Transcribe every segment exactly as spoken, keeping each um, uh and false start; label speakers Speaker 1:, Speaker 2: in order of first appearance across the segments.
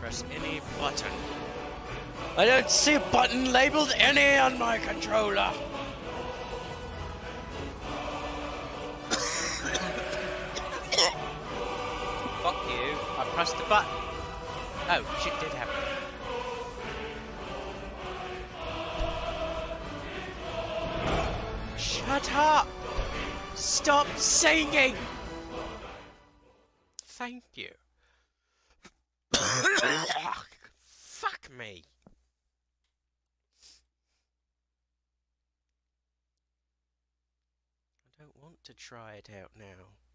Speaker 1: press any button. I don't see a button labeled any on my controller. Fuck you, I pressed the button. Oh, shit did happen. Shut up! Stop singing! Thank you. Fuck me. I don't want to try it out now.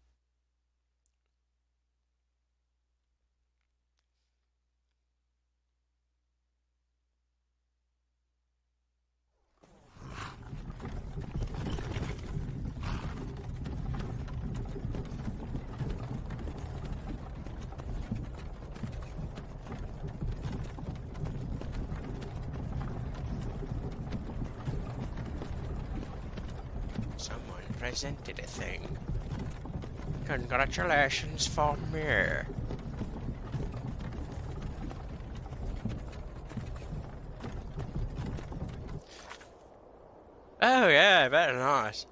Speaker 1: Someone presented a thing. Congratulations for me. Oh yeah, very nice.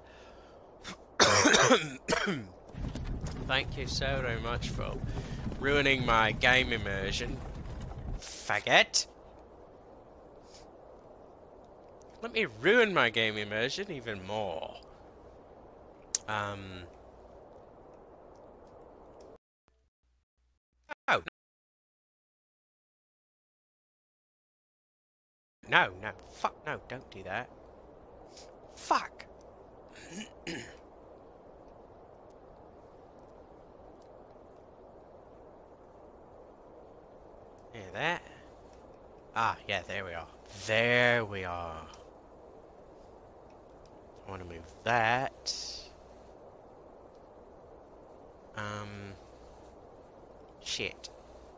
Speaker 1: Thank you so very much for ruining my game immersion, faggot. Let me ruin my game immersion even more. Um. Oh. No, no. Fuck, no, don't do that. Fuck. Yeah, that. Ah, yeah, there we are. There we are. I want to move that. Um. Shit.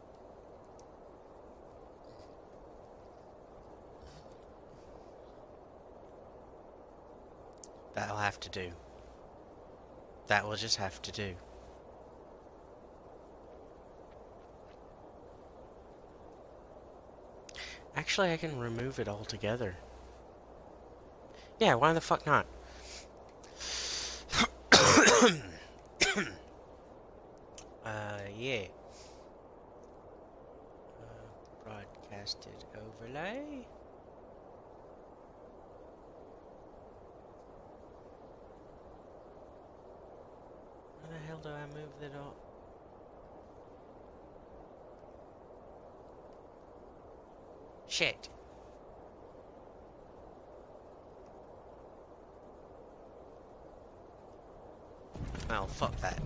Speaker 1: That'll have to do. That will just have to do. Actually, I can remove it altogether. Yeah, why the fuck not? uh, yeah. Uh, broadcasted overlay. How the hell do I move that all? Shit. Well, fuck that.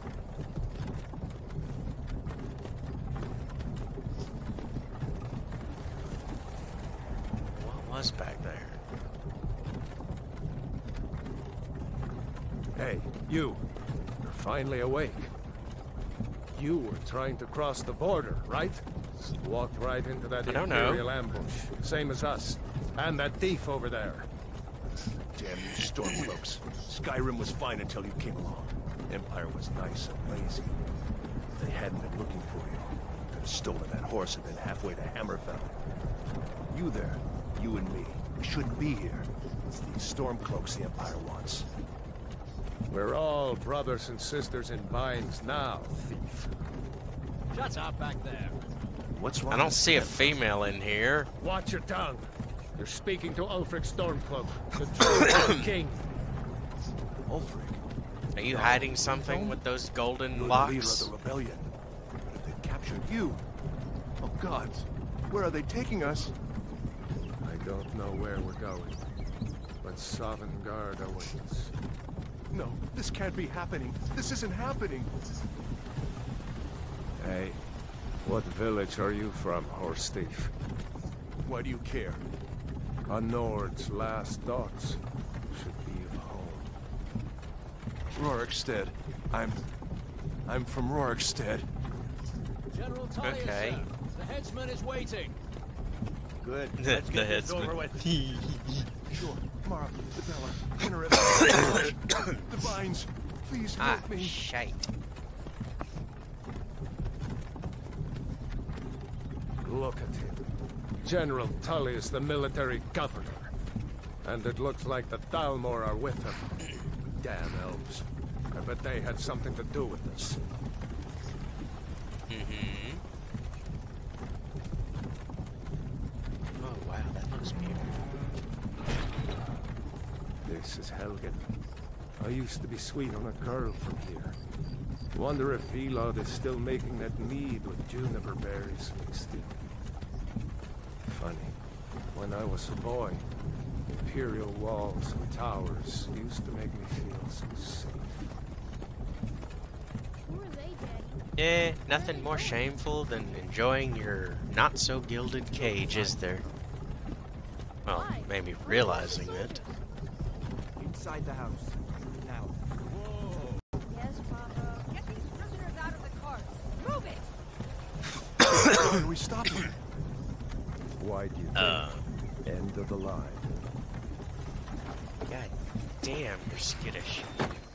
Speaker 1: What was back there?
Speaker 2: Hey, you. You're finally awake. You were trying to cross the border, right? Walked right into that
Speaker 1: I don't
Speaker 2: Imperial
Speaker 1: know.
Speaker 2: ambush. Same as us. And that thief over there.
Speaker 3: Damn you Stormcloaks. Skyrim was fine until you came along. Empire was nice and lazy. If they hadn't been looking for you, could have stolen that horse and been halfway to Hammerfell. You there, you and me, we shouldn't be here. It's these Stormcloaks the Empire wants.
Speaker 2: We're all brothers and sisters in binds now, thief.
Speaker 4: Shut up back there.
Speaker 3: What's wrong?
Speaker 1: I don't
Speaker 3: with
Speaker 1: see a
Speaker 3: them?
Speaker 1: female in here.
Speaker 2: Watch your tongue. You're speaking to Ulfric Stormcloak, the true king.
Speaker 3: Ulfric.
Speaker 1: Are you hiding something with those golden
Speaker 3: You're
Speaker 1: locks?
Speaker 3: the leader of the rebellion. But if they've captured you... Oh gods, where are they taking us?
Speaker 2: I don't know where we're going, but Sovngarde awaits.
Speaker 3: No, this can't be happening. This isn't happening.
Speaker 2: Hey, what village are you from, horse thief?
Speaker 3: Why do you care?
Speaker 2: A Nord's last thoughts should be of home.
Speaker 3: Rorikstead. I'm... I'm from Rorikstead.
Speaker 4: General Tullius,
Speaker 1: Okay.
Speaker 4: sir. The headsman is waiting.
Speaker 3: Good.
Speaker 1: The,
Speaker 3: Let's
Speaker 1: the
Speaker 3: get this
Speaker 1: headsman.
Speaker 3: over with. Sure. Mara, Isabella, Winter, the vines. Please
Speaker 1: Ah,
Speaker 3: help me.
Speaker 1: shite.
Speaker 2: look at him. General Tully is the military governor. And it looks like the Thalmor are with him. Damn elves. I bet they had something to do with this.
Speaker 1: Mm-hmm. Oh, wow, that looks beautiful.
Speaker 2: This is Helgen. I used to be sweet on a girl from here. Wonder if Elod is still making that mead with juniper berries mixed in. Funny. When I was a boy, imperial walls and towers used to make me feel so safe.
Speaker 5: Who are they, Daddy?
Speaker 1: Yeah, nothing more shameful than enjoying your not-so-gilded cage, is there? Well,
Speaker 5: Why?
Speaker 1: maybe realizing it.
Speaker 6: Inside the house. Now.
Speaker 5: Yes, Papa.
Speaker 7: Get these prisoners out of the carts. Move it!
Speaker 3: Why are we stopping?
Speaker 2: Why do you think?
Speaker 1: Uh,
Speaker 2: End of the line.
Speaker 1: God damn, you're skittish.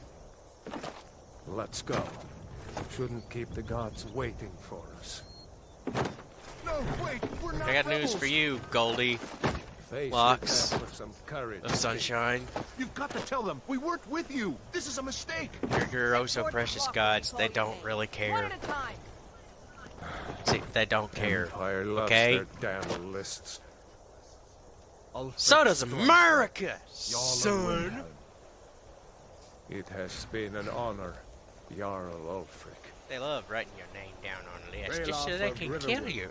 Speaker 2: Let's go. Shouldn't keep the gods waiting for us.
Speaker 3: No, wait, we're not
Speaker 1: I got news
Speaker 3: rebels.
Speaker 1: for you, Goldie
Speaker 2: Face
Speaker 1: Locks
Speaker 2: your death with some courage.
Speaker 1: of Sunshine.
Speaker 3: You've got to tell them we weren't with you. This is a mistake.
Speaker 1: Your, your oh so precious gods, they don't really
Speaker 7: One
Speaker 1: care.
Speaker 7: at a time.
Speaker 1: See, they don't care.
Speaker 2: Empire loves
Speaker 1: Okay?
Speaker 2: their damn lists.
Speaker 1: So does America,
Speaker 3: Jarl of
Speaker 1: son!
Speaker 3: Windhelm.
Speaker 2: It has been an honor, Jarl Ulfric.
Speaker 1: They love writing your name down on a list
Speaker 2: Rail
Speaker 1: just so
Speaker 2: off
Speaker 1: they
Speaker 2: of
Speaker 1: can
Speaker 2: Riverwood.
Speaker 1: kill you.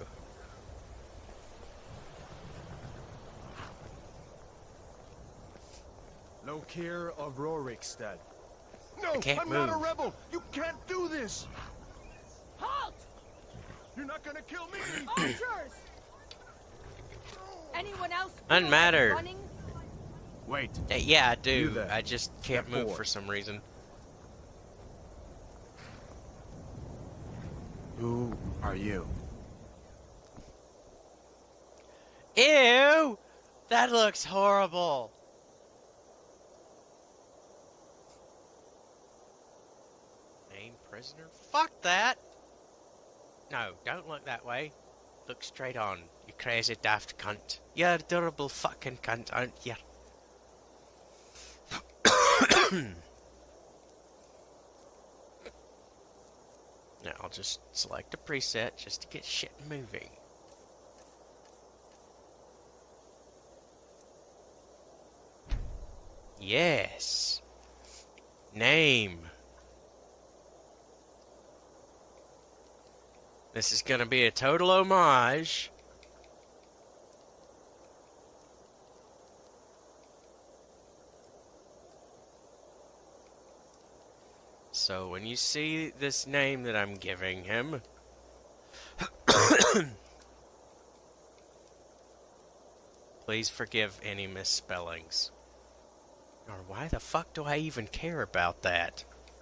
Speaker 6: Lokir of Rorikstad.
Speaker 3: No,
Speaker 1: I can't
Speaker 3: I'm not a
Speaker 1: move.
Speaker 3: rebel. You can't do this.
Speaker 7: Halt!
Speaker 3: You're not gonna kill me.
Speaker 7: Archers! Anyone else?
Speaker 1: Doesn't matter.
Speaker 7: Running?
Speaker 6: Wait.
Speaker 1: Uh, Yeah, I
Speaker 6: You
Speaker 1: do.
Speaker 6: there.
Speaker 1: I just can't
Speaker 6: Step
Speaker 1: move
Speaker 6: forward.
Speaker 1: for some reason.
Speaker 6: Who are you?
Speaker 1: Ew! That looks horrible. Main prisoner? Fuck that! No, don't look that way. Look straight on, you crazy daft cunt. You're a durable fucking cunt, aren't you? Now I'll just select a preset just to get shit moving. Yes. Name. This is gonna be a total homage. So when you see this name that I'm giving him, please forgive any misspellings. Or why the fuck do I even care about that?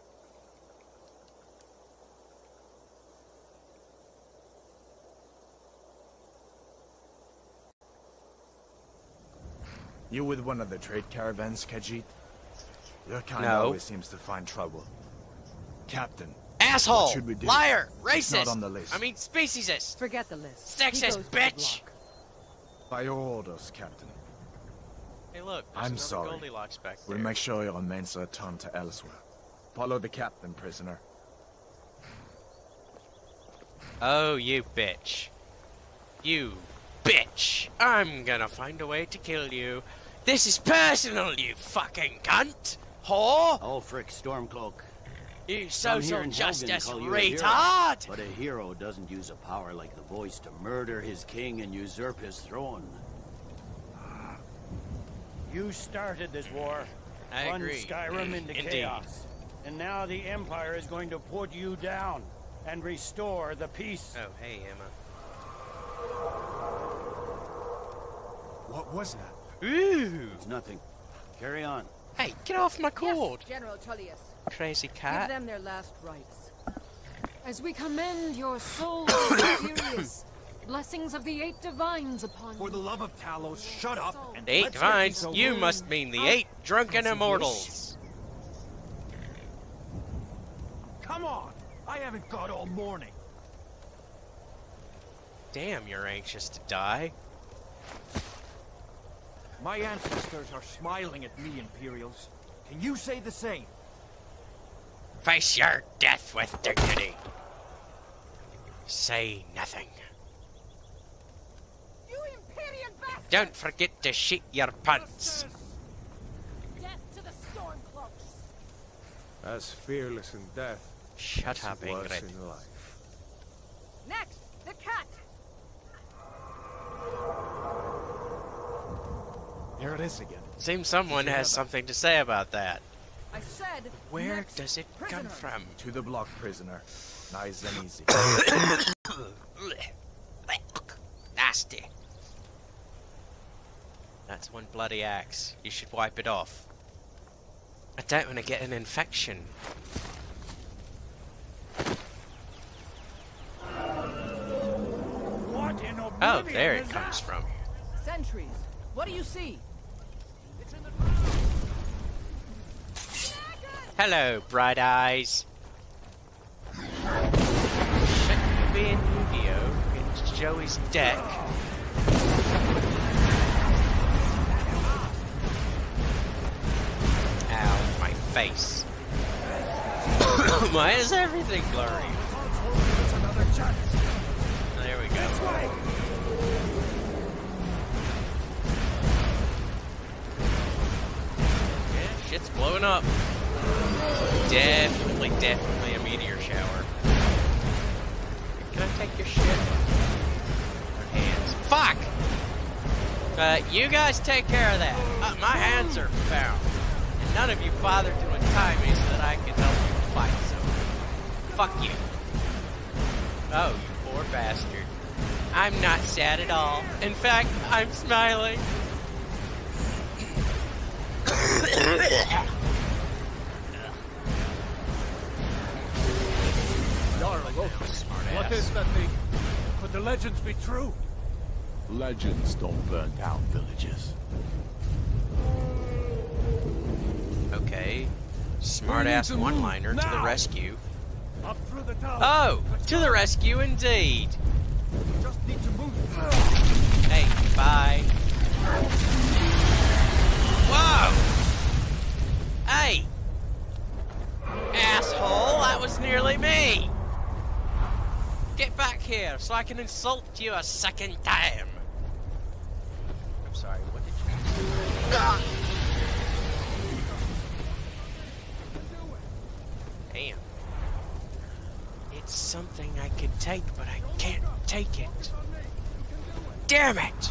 Speaker 6: You with one of the trade caravans, Khajiit? Your kind
Speaker 1: No.
Speaker 6: always seems to find trouble. Captain,
Speaker 1: Asshole!
Speaker 6: What should we do?
Speaker 1: Liar!
Speaker 6: It's
Speaker 1: Racist!
Speaker 6: not on the list.
Speaker 1: I mean, speciesist!
Speaker 7: Forget the list.
Speaker 1: Sexist
Speaker 7: He goes with the
Speaker 1: bitch!
Speaker 7: block.
Speaker 6: by your orders, Captain.
Speaker 1: Hey look, there's
Speaker 6: I'm
Speaker 1: another
Speaker 6: sorry.
Speaker 1: Goldilocks back there.
Speaker 6: We'll make sure your men are turned to elsewhere. Follow the captain, prisoner.
Speaker 1: Oh, you bitch. You bitch! I'm gonna find a way to kill you. This is personal, you fucking cunt! Whore!
Speaker 8: Ulfric Stormcloak.
Speaker 1: You
Speaker 8: Some here
Speaker 1: social
Speaker 8: in Helgen
Speaker 1: justice
Speaker 8: call you a hero,
Speaker 1: retard!
Speaker 8: But a hero doesn't use a power like the voice to murder his king and usurp his throne.
Speaker 9: You started this war,
Speaker 1: I
Speaker 9: plunged
Speaker 1: agree.
Speaker 9: Skyrim into
Speaker 1: Indeed.
Speaker 9: chaos, and now the Empire is going to put you down and restore the peace.
Speaker 1: Oh, hey, Emma.
Speaker 6: What was that?
Speaker 1: Ooh!
Speaker 8: It's nothing. Carry on.
Speaker 1: Hey, get off my cord,
Speaker 7: Yes, General Tullius.
Speaker 1: crazy
Speaker 7: Give
Speaker 1: cat.
Speaker 7: them their last rites.
Speaker 10: As we commend your soul to Furious, blessings of the eight divines upon
Speaker 6: For the
Speaker 10: you.
Speaker 6: love of Talos, shut up and
Speaker 1: The eight
Speaker 6: let's get
Speaker 1: divines?
Speaker 6: this over
Speaker 1: You
Speaker 6: with.
Speaker 1: must mean the eight drunken immortals.
Speaker 6: Come on! I haven't got all morning.
Speaker 1: Damn, you're anxious to die.
Speaker 6: My ancestors are smiling at me, Imperials. Can you say the same?
Speaker 1: Face your death with dignity. Say nothing.
Speaker 7: You Imperial bastard!
Speaker 1: Don't forget to shit your pants.
Speaker 7: Death to the Stormcloaks!
Speaker 2: As fearless in death
Speaker 1: Shut
Speaker 2: as
Speaker 1: up,
Speaker 2: it was
Speaker 1: Ingrid.
Speaker 2: in life.
Speaker 7: Next, the cat!
Speaker 6: Here it is again.
Speaker 1: Seems someone has something to say about that.
Speaker 7: I said,
Speaker 1: Where
Speaker 7: next
Speaker 1: does it
Speaker 7: prisoner.
Speaker 1: come from?
Speaker 6: To the block, prisoner. Nice and easy.
Speaker 1: Nasty. That's one bloody axe. You should wipe it off. I don't want to get an infection.
Speaker 9: What in
Speaker 1: Oh,
Speaker 9: oblivion
Speaker 1: there it
Speaker 9: is
Speaker 1: comes
Speaker 9: that?
Speaker 1: from.
Speaker 7: Sentries, what do you see?
Speaker 1: Hello, bright eyes. Shouldn't be in Yu-Gi-Oh! It's Joey's deck. Ow, my face. Why is everything blurry? There we go. Yeah, shit's blowing up. Definitely, definitely a meteor shower. Can I take your shit? Or hands? Fuck! Uh, you guys take care of that. Uh, my hands are found. And none of you bothered to untie me so that I could help you fight, so... Fuck you. Oh, you poor bastard. I'm not sad at all. In fact, I'm smiling.
Speaker 3: What is that thing? Could the legends be true? Legends don't burn down villages.
Speaker 1: Okay. Smart-ass one-liner to the rescue.
Speaker 3: Up through the tower.
Speaker 1: Oh! To the rescue indeed!
Speaker 3: Just need to move.
Speaker 1: Hey, bye. Whoa! Hey! Asshole, that was nearly me! Get back here so I can insult you a second time. I'm sorry, what did you do? Damn. It's something I could take, but I can't take it. Damn it!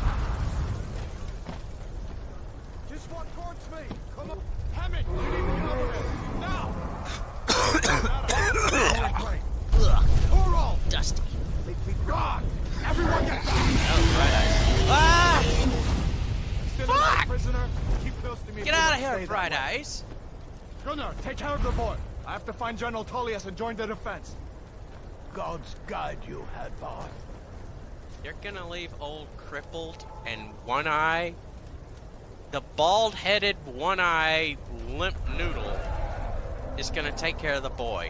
Speaker 3: Just walk towards me. Come on. Hammett, you need to get over there. Now! Pour all!
Speaker 1: Dusty.
Speaker 3: Be gone! Everyone get back!
Speaker 1: Oh, right eyes. Ah!
Speaker 3: Still
Speaker 1: Fuck!
Speaker 3: alive, prisoner. Keep close to me.
Speaker 1: Get out of here, Bright Eyes!
Speaker 3: Gunnar, take care of the boy. I have to find General Tullius and join the defense.
Speaker 8: God's guide you, Hadvar.
Speaker 1: You're gonna leave old crippled and one eye? The bald-headed, one-eye, limp noodle is gonna take care of the boy.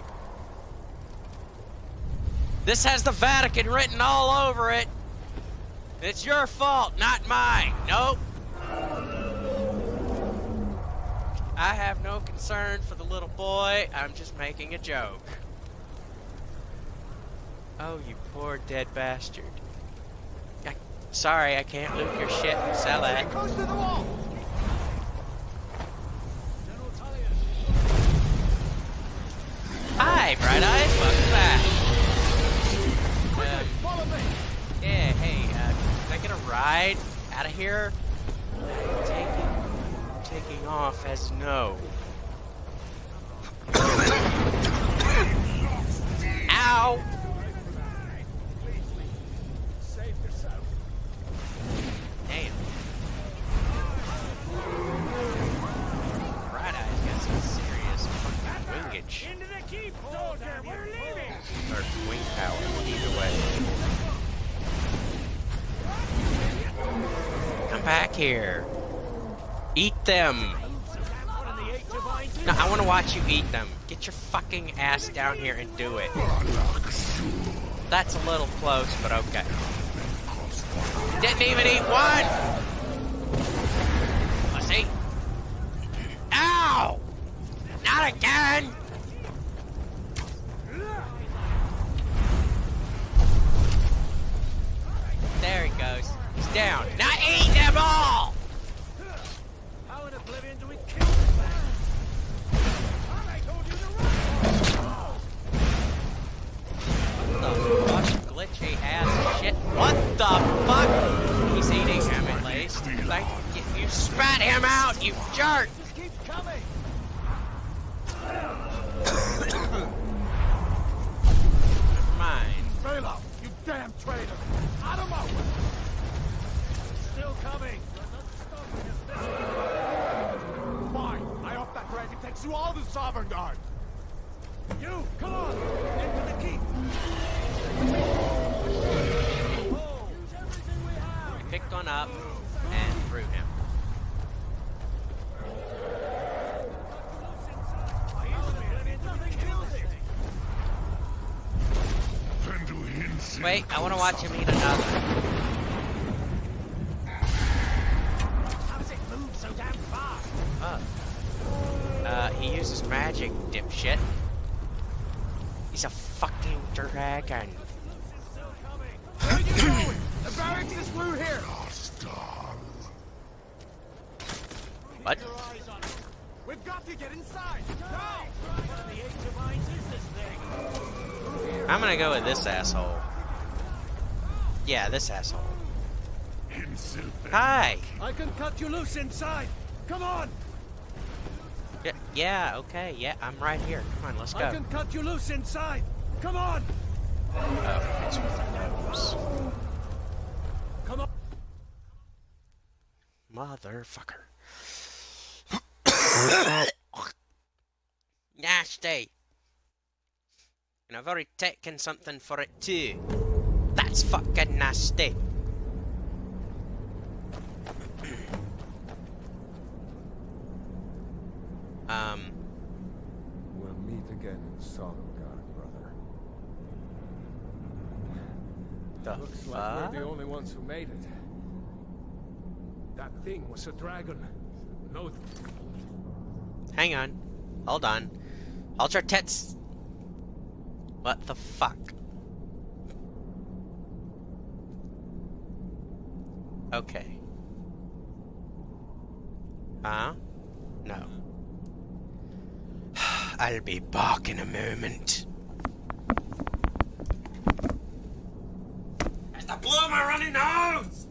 Speaker 1: This has the Vatican written all over it. It's your fault, not mine. Nope. I have no concern for the little boy. I'm just making a joke. Oh, you poor dead bastard. I, sorry, I can't loot your shit and sell it.
Speaker 3: Close to the wall.
Speaker 4: General Tullius.
Speaker 1: Hi, Bright Eyes. Welcome back. Um,
Speaker 3: Follow me.
Speaker 1: yeah, hey, uh, can I get a ride out of here? Taking, taking off as no. Ow!
Speaker 3: Save yourself.
Speaker 1: Damn. Bright Eyes got some serious fucking wingage.
Speaker 9: Into the keep, soldier! We're leaving!
Speaker 1: Or wing power, either way. Come back here. Eat them. No, I want to watch you eat them. Get your fucking ass down here and do it. That's a little close, but okay. even eat one! Pussy. Ow! Not again! There he goes. He's down. Now eat them all!
Speaker 6: How in oblivion do we kill this man? I told you to run!
Speaker 1: What the fuck? Glitchy ass shit. What the fuck? He's eating him at least. Like, you spat him out, you jerk!
Speaker 6: Just keep coming!
Speaker 1: Never mind.
Speaker 6: Bela, you damn traitor! Out of my way! Still coming! Fine! I hope that dragon takes you all to Sovereign Guard! You, come on! Into the keep! Oh, use everything we have!
Speaker 1: We picked one up and threw him. Wait, I want to watch him eat another.
Speaker 6: How does it move so damn fast?
Speaker 1: Oh. Uh, he uses magic, dipshit. He's a fucking dragon.
Speaker 6: Where are you going? The barracks is through here!
Speaker 1: What?
Speaker 6: We've got to get inside! Now! What of the eight divines is this thing?
Speaker 1: I'm gonna go with this asshole. Yeah, this asshole. Hi!
Speaker 6: I can cut you loose inside! Come on!
Speaker 1: Yeah, yeah, okay, yeah, I'm right here. Come on, let's go.
Speaker 6: I can cut you loose inside! Come on!
Speaker 1: Oh, it's with the nose.
Speaker 6: Come on!
Speaker 1: Motherfucker. Nasty. And I've already taken something for it too. That's fucking nasty. um.
Speaker 2: We'll meet again in Sovngarde, brother.
Speaker 1: The
Speaker 2: Looks like
Speaker 1: fuck?
Speaker 2: we're the only ones who made it. That thing was a dragon. No.
Speaker 1: Hang on. Hold on. Hold your tits. What the fuck? Okay. Huh? No. I'll be back in a moment. It's the blow my runny nose!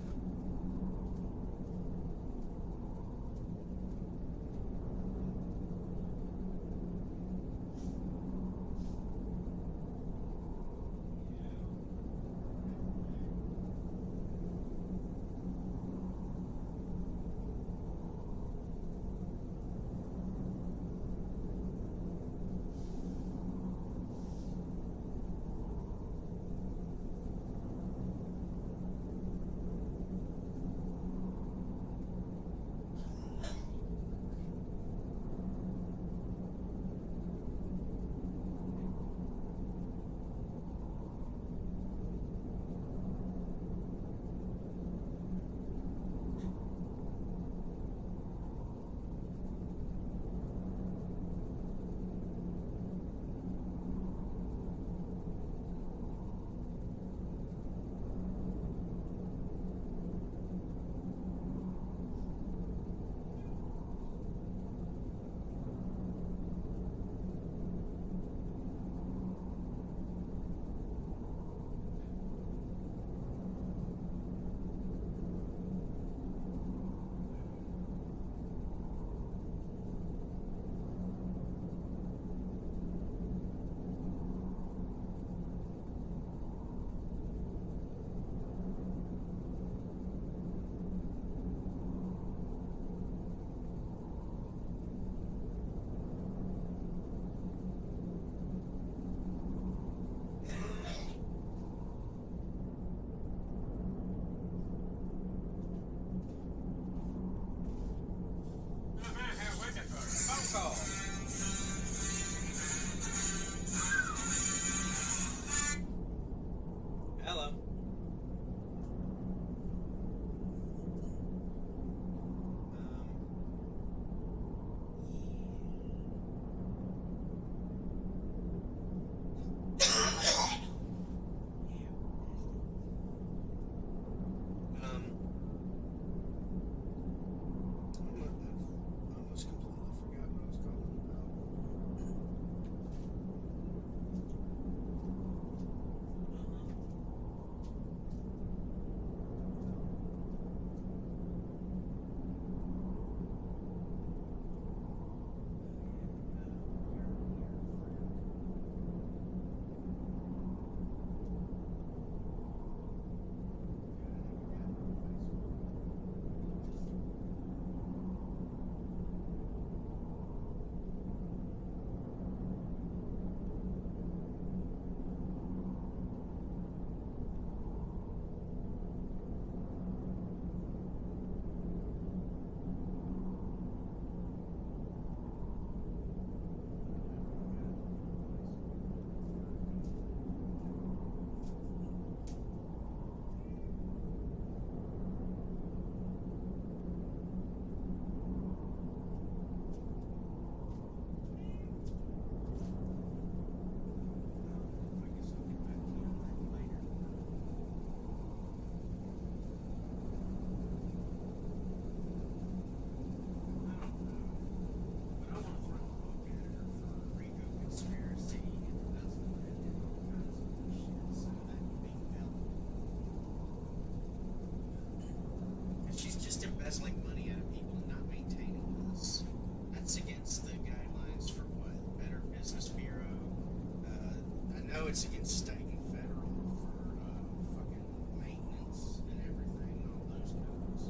Speaker 11: it's against state and federal for uh, fucking maintenance and everything and all those codes.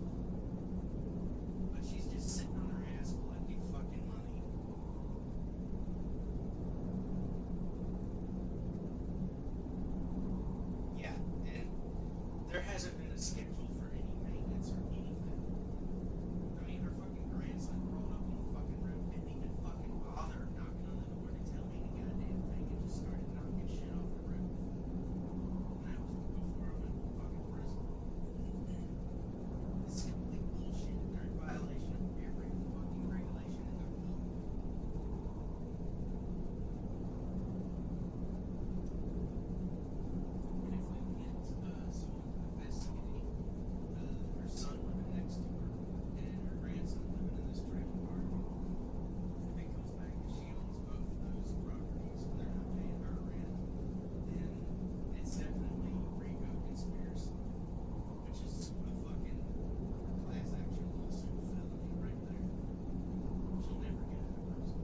Speaker 11: But she's just sitting on her ass collecting fucking money. Yeah, and there hasn't been a schedule for any maintenance or anything. I mean, her fucking grandson rolled up on the fucking roof, didn't even fucking bother knocking on the door to tell me any goddamn thing, and just started knocking shit off the roof. And that was before I went to fucking prison. This is complete bullshit. They're in violation of every fucking regulation in their book. And if we can get uh, someone to investigate uh, her son living next to her and her grandson living in this trailer park, if it comes back that she owns both of those properties and they're not paying her rent, then it's definitely RICO conspiracy, which is a fucking class action lawsuit felony right there. She'll never get out of prison.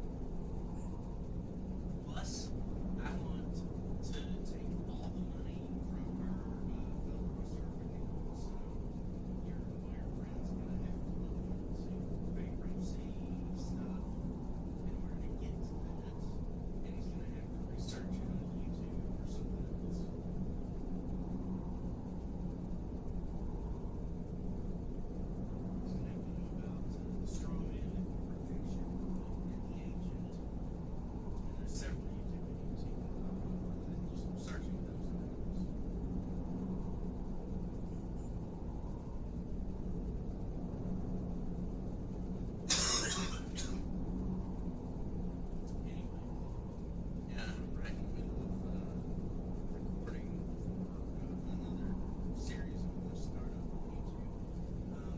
Speaker 11: Plus, I want to take all the money from her uh, fellow reserve account, so your lawyer friend's gonna have to look into bankruptcy stuff in order to get to that, and he's gonna have to research it on YouTube or something else. He's gonna have to know about uh, the straw man and the protection and the agent. And there's several YouTube videos he can pop up with it, just searching those names. Anyway, yeah, I'm right in the middle of uh, recording uh, another series I'm going to start up on YouTube. Um,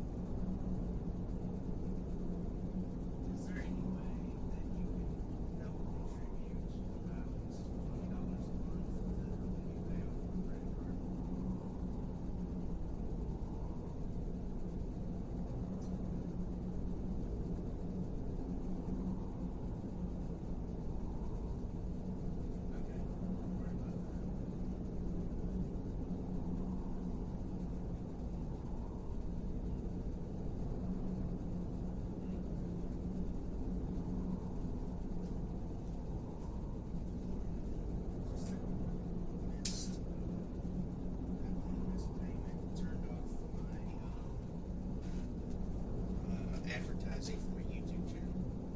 Speaker 11: is there any way that you can help contribute about twenty dollars a month to helping me pay off my credit card? Okay, don't worry about that. Just missed that one missed payment turned off my um, uh, advertising for my YouTube channel.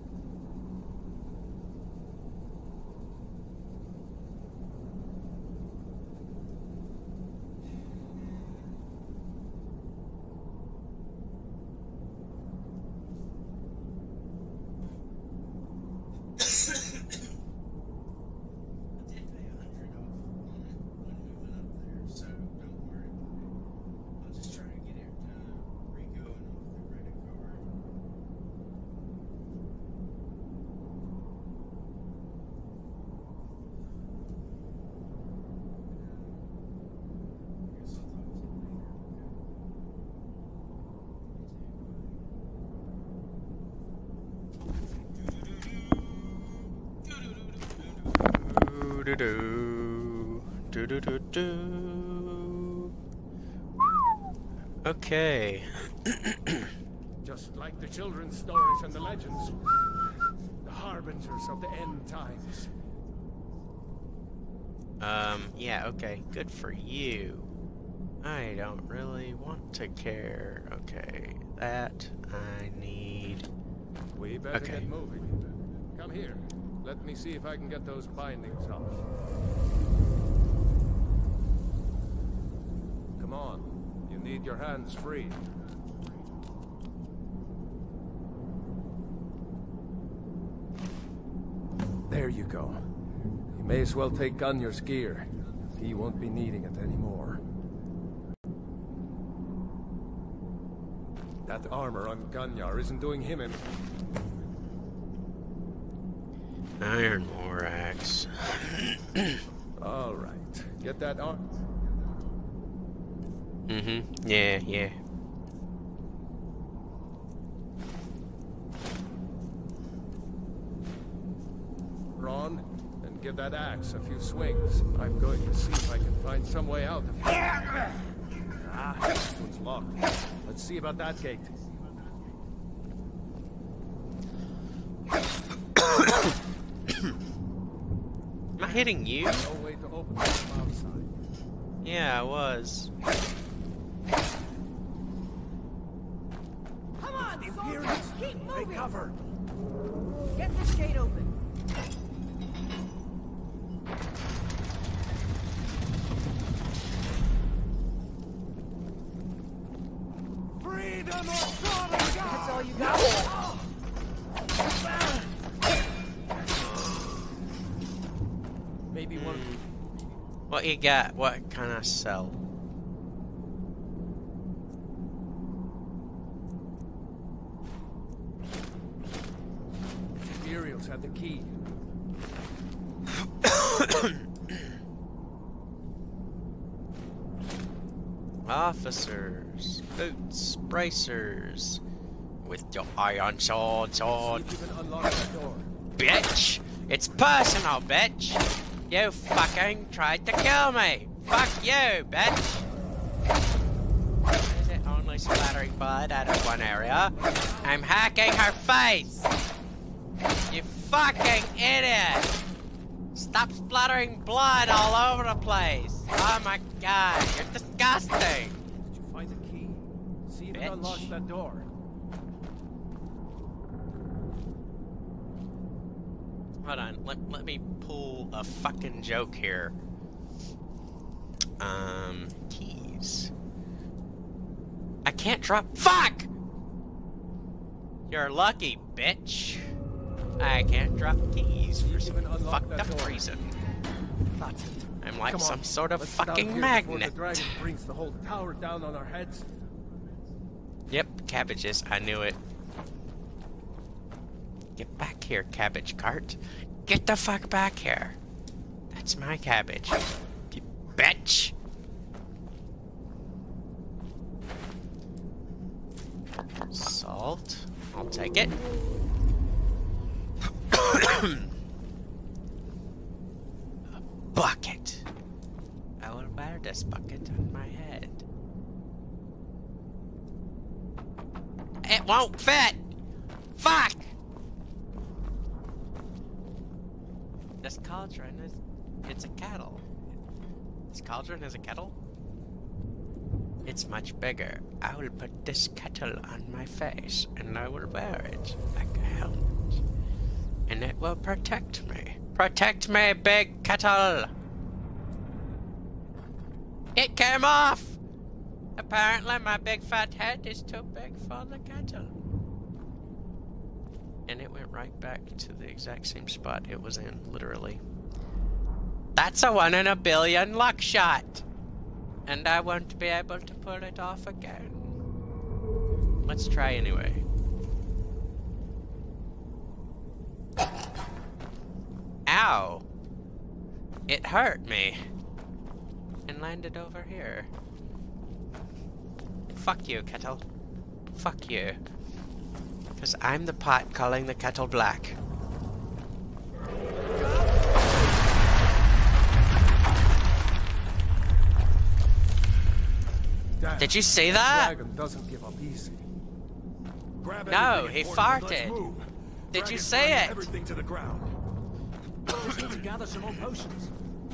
Speaker 11: I did pay a hundred off on it when we went up there, so don't worry about it. I'll just try to get it uh, re-going off the credit card. I guess I'll talk to you later.
Speaker 1: Do do do do do do do. Okay.
Speaker 2: Just like the children's stories and the legends. The harbingers of the end times.
Speaker 1: Um, yeah, okay. Good for you. I don't really want to care. Okay, that I need.
Speaker 2: We better
Speaker 1: Okay.
Speaker 2: get moving. Come here. Let me see if I can get those bindings off. Come on. You need your hands free. There you go. You may as well take Gunjar's gear. He won't be needing it anymore. That armor on Gunjar isn't doing him any...
Speaker 1: Iron Morax.
Speaker 2: All right. Get that arm.
Speaker 1: Mm-hmm. Yeah, yeah.
Speaker 2: On and give that axe a few swings. I'm going to see if I can find some way out of here.
Speaker 3: Ah, this one's locked. Let's see about that gate.
Speaker 1: Am I hitting you?
Speaker 2: No way to open this from outside.
Speaker 1: Yeah, I was.
Speaker 7: Come on,
Speaker 3: The
Speaker 7: soldiers!
Speaker 3: Imperials!
Speaker 7: Keep
Speaker 3: Take
Speaker 7: moving!
Speaker 3: cover!
Speaker 7: Get this gate open.
Speaker 6: Freedom or Sodom!
Speaker 7: That's all you got?
Speaker 2: Maybe one.
Speaker 1: What you got? What can I sell?
Speaker 2: Imperials had the key.
Speaker 1: Officers, boots, bracers, with your iron swords on.
Speaker 2: See if you can unlock that door.
Speaker 1: Bitch! It's personal, bitch! You fucking tried to kill me! Fuck you, bitch! Is it only splattering blood out of one area? I'm hacking her face! You fucking idiot! Stop splattering blood all over the place! Oh my god, you're disgusting!
Speaker 2: Did you find the key? See if it
Speaker 1: Bitch.
Speaker 2: unlocks that door.
Speaker 1: Hold on, let, let me pull a fucking joke here. Um, keys. I can't drop- FUCK! You're lucky, bitch. I can't drop keys for some fucked up
Speaker 2: door.
Speaker 1: reason.
Speaker 2: That's it.
Speaker 1: I'm like
Speaker 2: Come on,
Speaker 1: some sort of
Speaker 2: let's get out
Speaker 1: fucking
Speaker 2: here before
Speaker 1: magnet.
Speaker 2: The dragon brings the whole tower down on our heads.
Speaker 1: Yep, cabbages, I knew it. Get back here, cabbage cart. Get the fuck back here. That's my cabbage. You bitch! Salt. I'll take it. A bucket. I will wear this bucket on my head. It won't fit! Fuck! This cauldron is... it's a kettle. This cauldron is a kettle? It's much bigger. I will put this kettle on my face, and I will wear it like a helmet. And it will protect me. Protect me, big kettle! It came off! Apparently my big fat head is too big for the kettle. And it went right back to the exact same spot it was in, literally. That's a one in a billion luck shot! And I won't be able to pull it off again. Let's try anyway. Ow! It hurt me. And landed over here. Fuck you, kettle. Fuck you. Because I'm the pot calling the kettle black.
Speaker 2: Damn,
Speaker 1: Did you see
Speaker 2: the
Speaker 1: that?
Speaker 2: dragon doesn't give up easy.
Speaker 3: Grab
Speaker 1: No,
Speaker 3: everything
Speaker 1: he
Speaker 3: important and let's
Speaker 1: farted.
Speaker 3: move.
Speaker 1: Did
Speaker 3: Drag
Speaker 1: you
Speaker 3: it
Speaker 1: see
Speaker 3: down,
Speaker 1: it?
Speaker 3: Everything to the ground.
Speaker 6: Just need to gather some more potions.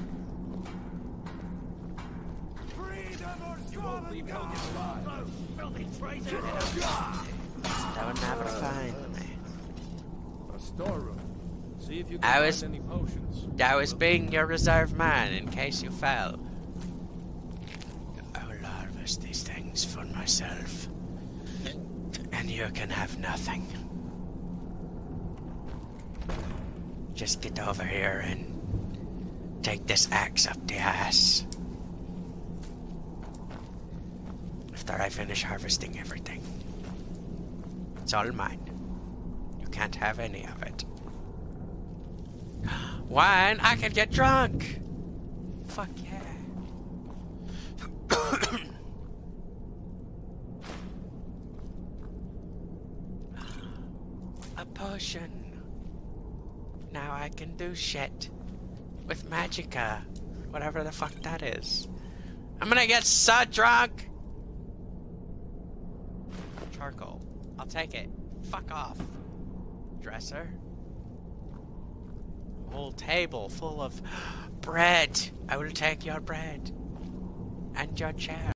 Speaker 6: Freedom or
Speaker 3: You won't leave Helgen alive.
Speaker 6: Those filthy traitors!
Speaker 1: That would never find me.
Speaker 2: A storeroom. See if you can
Speaker 1: I
Speaker 2: find
Speaker 1: was-
Speaker 2: any potions.
Speaker 1: I was being your reserve man in case you fell. I will harvest these things for myself. And you can have nothing. Just get over here and take this axe up the ass. After I finish harvesting everything. It's all mine. You can't have any of it. Wine, I can get drunk! Fuck yeah. A potion. Now I can do shit. with Magica. Whatever the fuck that is. I'm gonna get so drunk! Charcoal. I'll take it. Fuck off. Dresser. Whole table full of bread. I will take your bread. And your chair.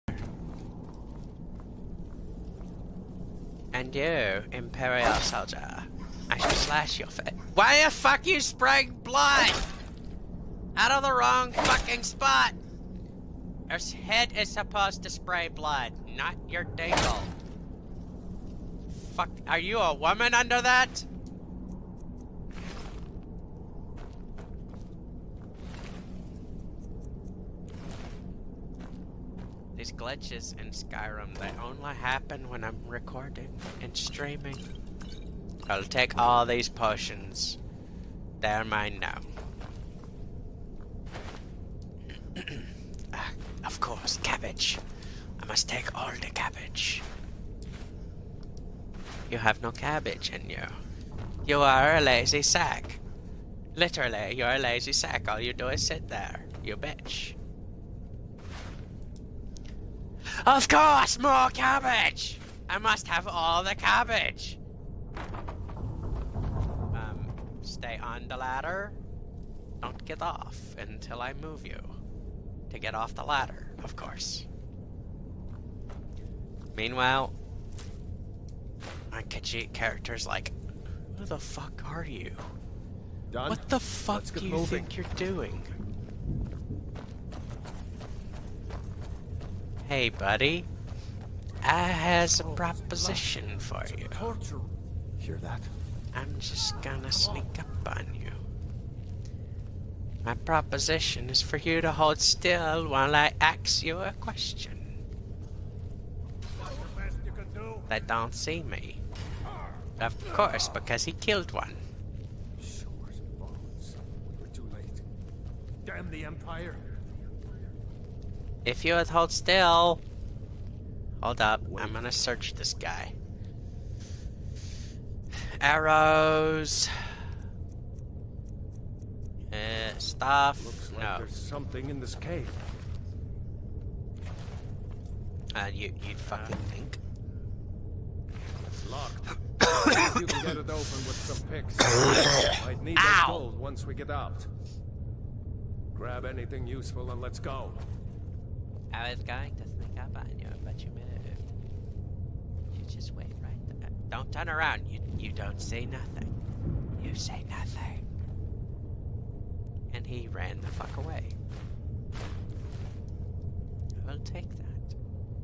Speaker 1: And you, Imperial Soldier. I shall slash your face. Why the fuck you spraying blood? Out of the wrong fucking spot. Your head is supposed to spray blood, not your dingle. Fuck, are you a woman under that? These glitches in Skyrim, they only happen when I'm recording and streaming. I'll take all these potions. They're mine now. Ah, of course, cabbage. I must take all the cabbage. You have no cabbage in you. You are a lazy sack. Literally, you're a lazy sack. All you do is sit there. You bitch. Of course, more cabbage! I must have all the cabbage! Um, stay on the ladder. Don't get off until I move you. To get off the ladder, of course. Meanwhile, my Khajiit character's like, who the fuck are you?
Speaker 3: Done?
Speaker 1: What the fuck
Speaker 3: Let's get
Speaker 1: do you
Speaker 3: moving.
Speaker 1: think you're doing? Hey, buddy. I has a proposition for you.
Speaker 2: Torture. Hear that?
Speaker 1: I'm just gonna sneak up on you. My proposition is for you to hold still while I ask you a question. They don't see me. Of course, because he killed one.
Speaker 2: Shower's bones. We're too late. Damn the Empire.
Speaker 1: If you would hold still. Hold up, I'm gonna search this guy. Arrows. Uh, stuff.
Speaker 2: Looks like
Speaker 1: no.
Speaker 2: there's something in this cave.
Speaker 1: Uh, you, you'd fucking think.
Speaker 2: It's locked. If you can get it open with some picks. Might need that
Speaker 1: Ow.
Speaker 2: gold once we get out. Grab anything useful and let's go.
Speaker 1: I was going to sneak up on you, but you moved. You just wait right there. Don't turn around. You you don't say nothing. You say nothing. And he ran the fuck away. I will take that.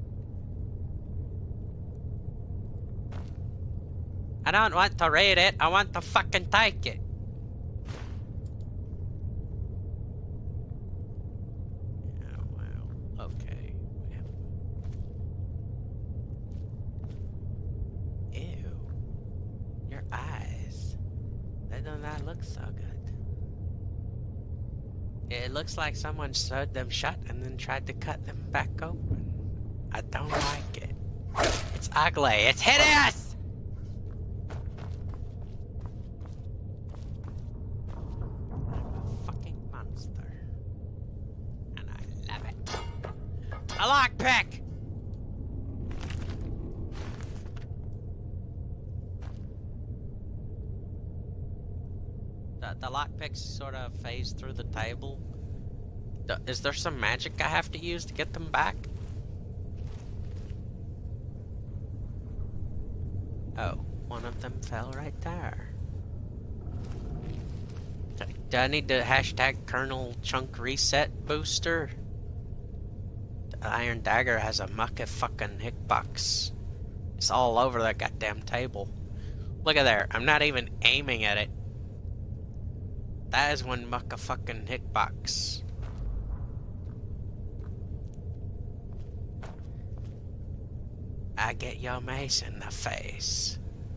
Speaker 1: I don't want to read it. I want to fucking take it. Okay. Ew. Your eyes. They do not look so good. It looks like someone sewed them shut and then tried to cut them back open. I don't like it. It's ugly. It's hideous! I'm a fucking monster. And I love it. A lockpick! The, the lockpicks sort of phase through the table. D- is there some magic I have to use to get them back? Oh, one of them fell right there. Do, do I need to hashtag kernel chunk reset booster? The Iron Dagger has a mucka fucking hitbox. It's all over that goddamn table. Look at there. I'm not even aiming at it. That is one mucka fucking hitbox. I get your mace in the face.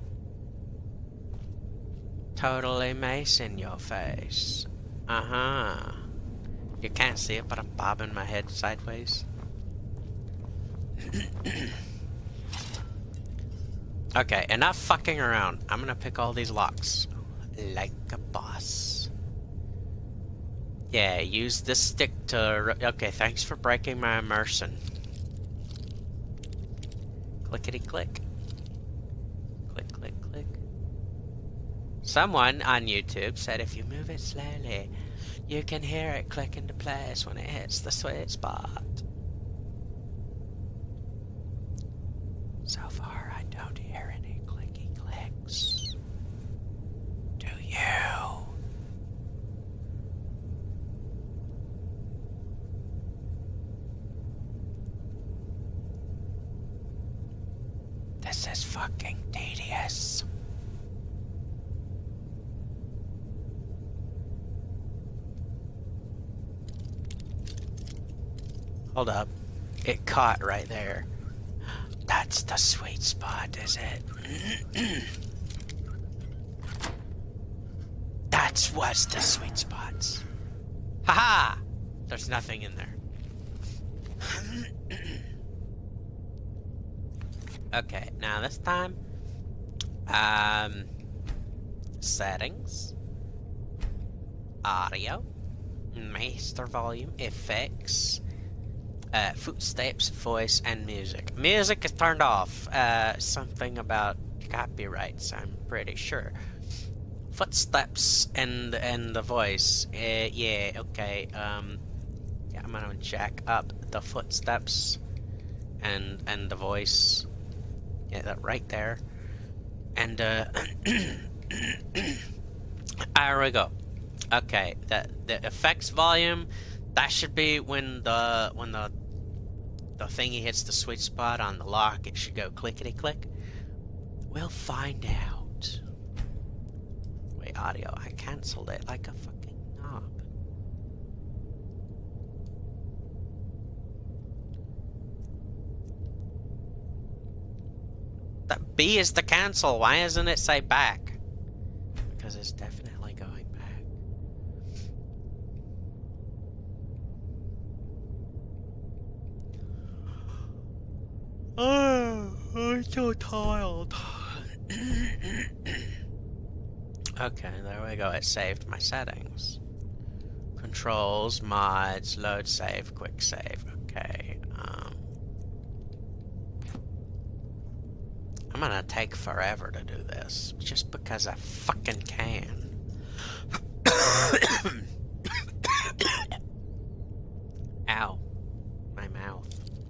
Speaker 1: Totally mace in your face. Uh-huh. You can't see it, but I'm bobbing my head sideways. Okay, enough fucking around. I'm gonna pick all these locks. Like a boss. Yeah, use this stick to... Okay, thanks for breaking my immersion. Clickety-click. Click, click, click. Someone on YouTube said if you move it slowly, you can hear it click into place when it hits the sweet spot. So far, I don't hear any clicky clicks. Do you? This is fucking tedious. Hold up. It caught right there. That's the sweet spot, is it? That was the sweet spots. Haha! There's nothing in there. Okay, now this time, um, settings, audio, master volume, effects, uh, footsteps, voice, and music. Music is turned off. Uh, something about copyrights, I'm pretty sure. Footsteps and and the voice. Uh, yeah, okay. Um, yeah, I'm gonna jack up the footsteps and and the voice. Yeah, that right there. And uh there we go. Okay, the the effects volume, that should be when the when the the thingy hits the sweet spot on the lock, it should go clickety click. We'll find out. Wait, audio, I cancelled it like a fucking knob. That B is the cancel. Why doesn't it say back? Because it's definitely going back. Oh, I'm so tired. Okay, there we go. It saved my settings. Controls, mods, load save, quick save. Okay. Um. I'm gonna take forever to do this, just because I fucking can. Ow. My mouth.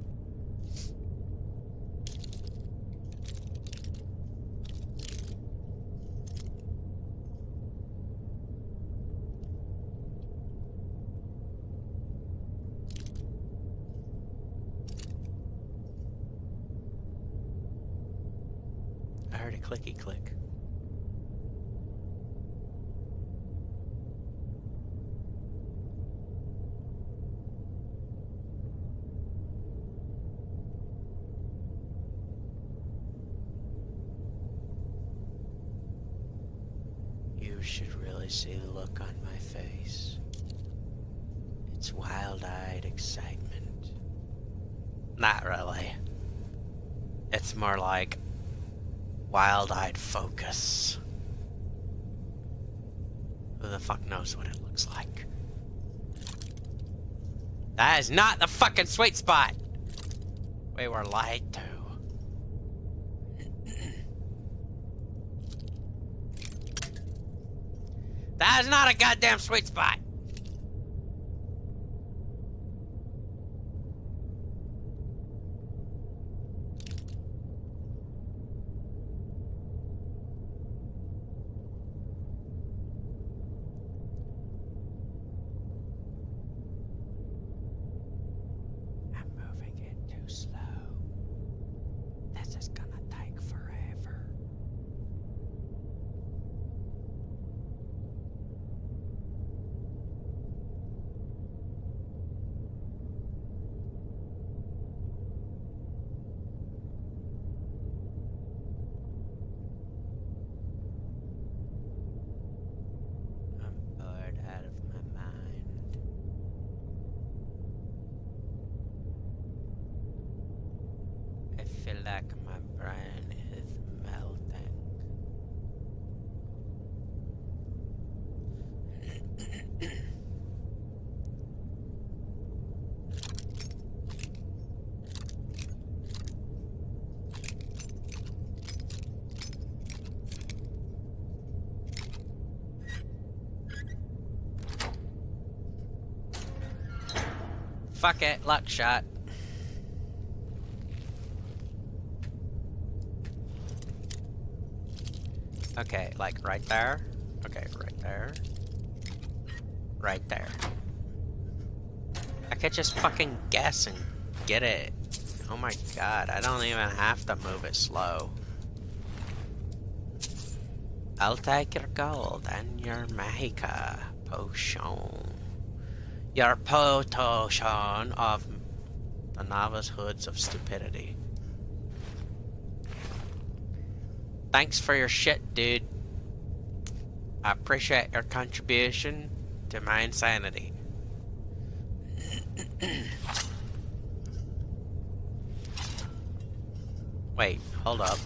Speaker 1: I heard a clicky click. You should really see the look on my face. It's wild-eyed excitement. Not really. It's more like wild-eyed focus. Who the fuck knows what it looks like? That is not the fucking sweet spot! We were lied to. That is not a goddamn sweet spot! I feel like my brain is melting. Fuck it, luck shot. Okay, like right there. Okay, right there. Right there. I could just fucking guess and get it. Oh my god, I don't even have to move it slow. I'll take your gold and your Mahika potion. Your potion of the novice hoods of stupidity. Thanks for your shit, dude. I appreciate your contribution to my insanity. Wait, hold up.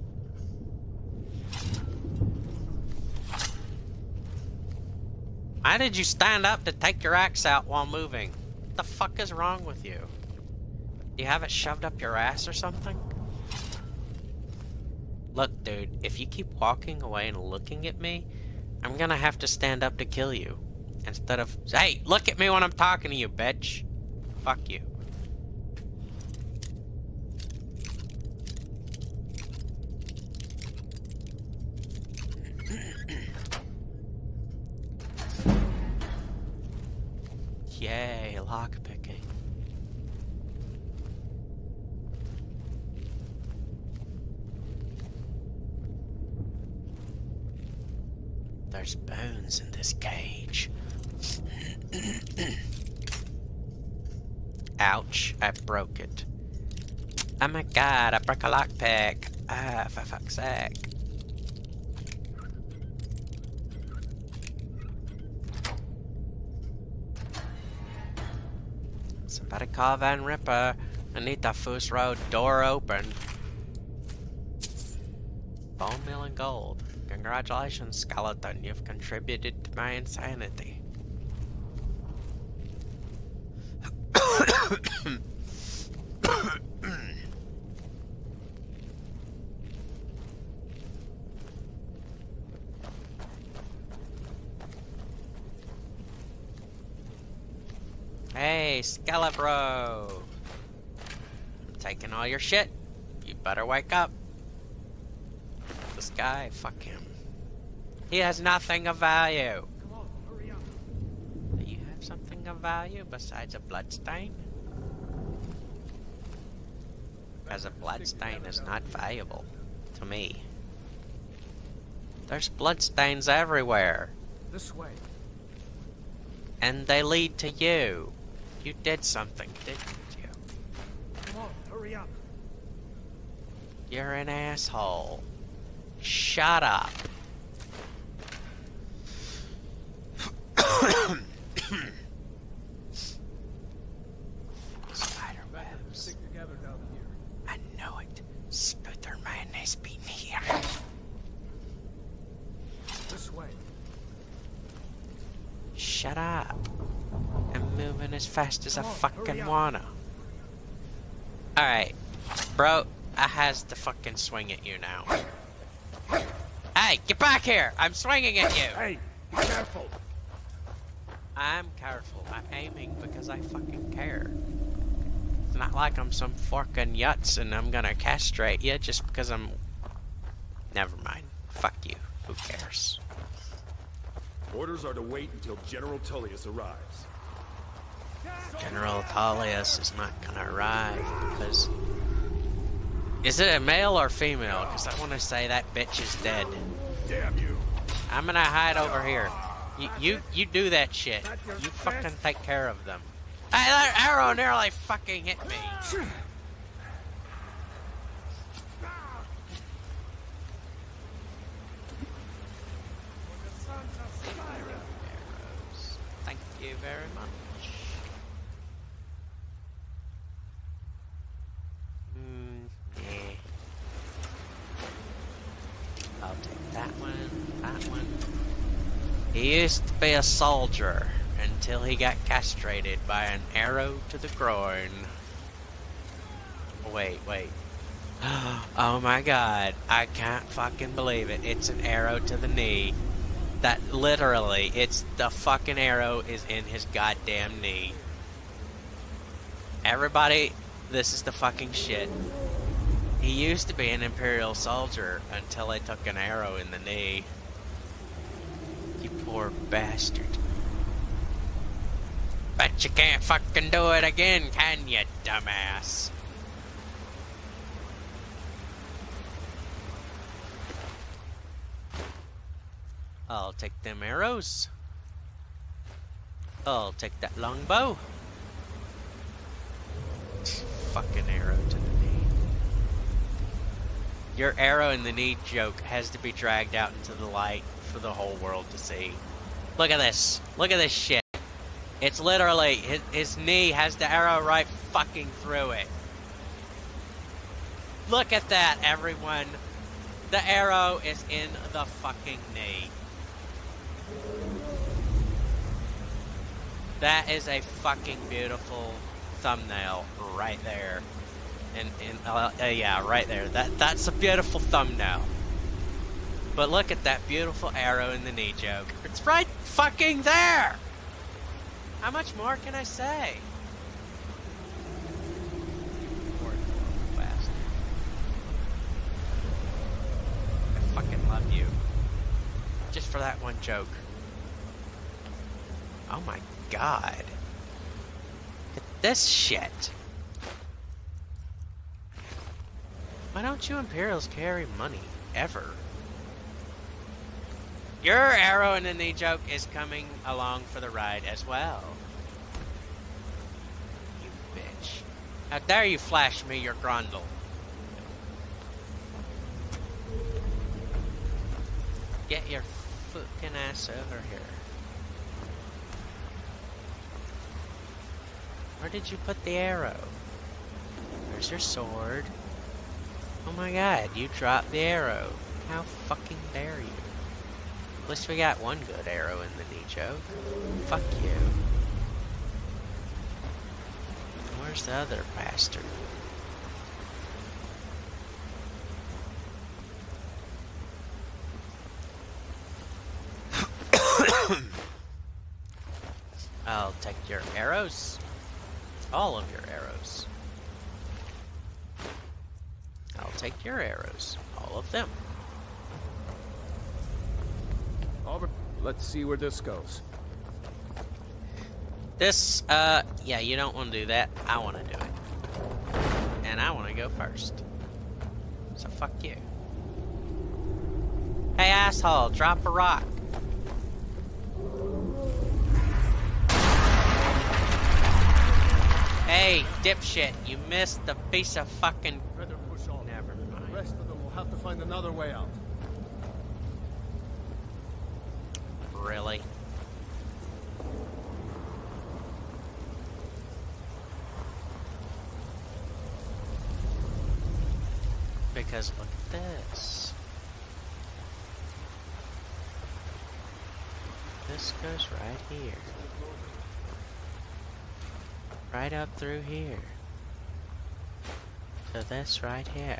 Speaker 1: Why did you stand up to take your axe out while moving? What the fuck is wrong with you? You have it shoved up your ass or something? Look, dude, if you keep walking away and looking at me, I'm gonna have to stand up to kill you. Instead of, hey, look at me when I'm talking to you, bitch. Fuck you. Yay, lockpicking. There's bones in this cage. Ouch, I broke it. Oh my god, I broke a lockpick. Ah, for fuck's sake. Somebody call Van Ripper. I need the first road door open. Bone meal and gold. Congratulations, skeleton. You've contributed to my insanity. Hey, Skelebro! I'm taking all your shit. You better wake up. This guy, fuck him. He has nothing of value.
Speaker 6: Come on, hurry up.
Speaker 1: Do you have something of value besides a bloodstain? Because a bloodstain is not valuable to me. There's bloodstains everywhere.
Speaker 6: This way.
Speaker 1: And they lead to you. You did something, didn't you?
Speaker 6: Come on, hurry up.
Speaker 1: You're an asshole. Shut up. Spider webs.
Speaker 6: Stick together down here.
Speaker 1: I know it. Spider-Man has been here.
Speaker 6: This way.
Speaker 1: Shut up. I'm moving as fast as I
Speaker 6: Come on,
Speaker 1: fucking
Speaker 6: hurry up.
Speaker 1: wanna. Alright. Bro, I has to fucking swing at you now. Hey, get back here! I'm swinging at you!
Speaker 6: Hey, be careful.
Speaker 1: I'm careful. I'm aiming because I fucking care. It's not like I'm some fucking yutz and I'm gonna castrate you just because I'm... Never mind. Fuck you. Who cares?
Speaker 3: Orders are to wait until General Tullius arrives.
Speaker 1: General Tullius is not gonna arrive because... Is it a male or female? Because I want to say that bitch is dead.
Speaker 3: Damn you!
Speaker 1: I'm gonna hide over here. You, you, you do that shit. You fucking take care of them. Hey, that arrow nearly fucking hit me. Arrows. Thank you very much. Hmm, yeah. I'll take that one, that one. He used to be a soldier until he got castrated by an arrow to the groin. Wait, wait. Oh my god, I can't fucking believe it. It's an arrow to the knee. That literally, it's the fucking arrow is in his goddamn knee. Everybody, this is the fucking shit. He used to be an Imperial soldier until they took an arrow in the knee. You poor bastard. Bet you can't fucking do it again, can you, dumbass? I'll take them arrows. I'll take that longbow. Fucking arrow to the knee. Your arrow in the knee joke has to be dragged out into the light for the whole world to see. Look at this. Look at this shit. It's literally, his, his knee has the arrow right fucking through it. Look at that, everyone. The arrow is in the fucking knee. That is a fucking beautiful thumbnail right there. And, and uh, uh, yeah, right there. That That's a beautiful thumbnail. But look at that beautiful arrow in the knee joke. It's right fucking there! How much more can I say? Poor bastard. I fucking love you. Just for that one joke. Oh my god. Look at this shit. Why don't you Imperials carry money? Ever? Your arrow in the knee joke is coming along for the ride as well. You bitch. How dare you flash me your grundle? Get your fucking ass over here. Where did you put the arrow? Where's your sword? Oh my god, you dropped the arrow. How fucking dare you? At least we got one good arrow in the knee joke. Fuck you. Where's the other bastard? I'll take your arrows. All of your arrows. I'll take your arrows. All of them.
Speaker 2: Over. Let's see where this goes.
Speaker 1: This, uh, yeah, you don't want to do that. I want to do it. And I want to go first. So fuck you. Hey, asshole, drop a rock. Hey, dipshit, you missed the piece of fucking...
Speaker 2: Better push on.
Speaker 1: Never mind.
Speaker 2: The rest of them will have to find another way out.
Speaker 1: Really? Because look at this. This goes right here. Right up through here. So this right here.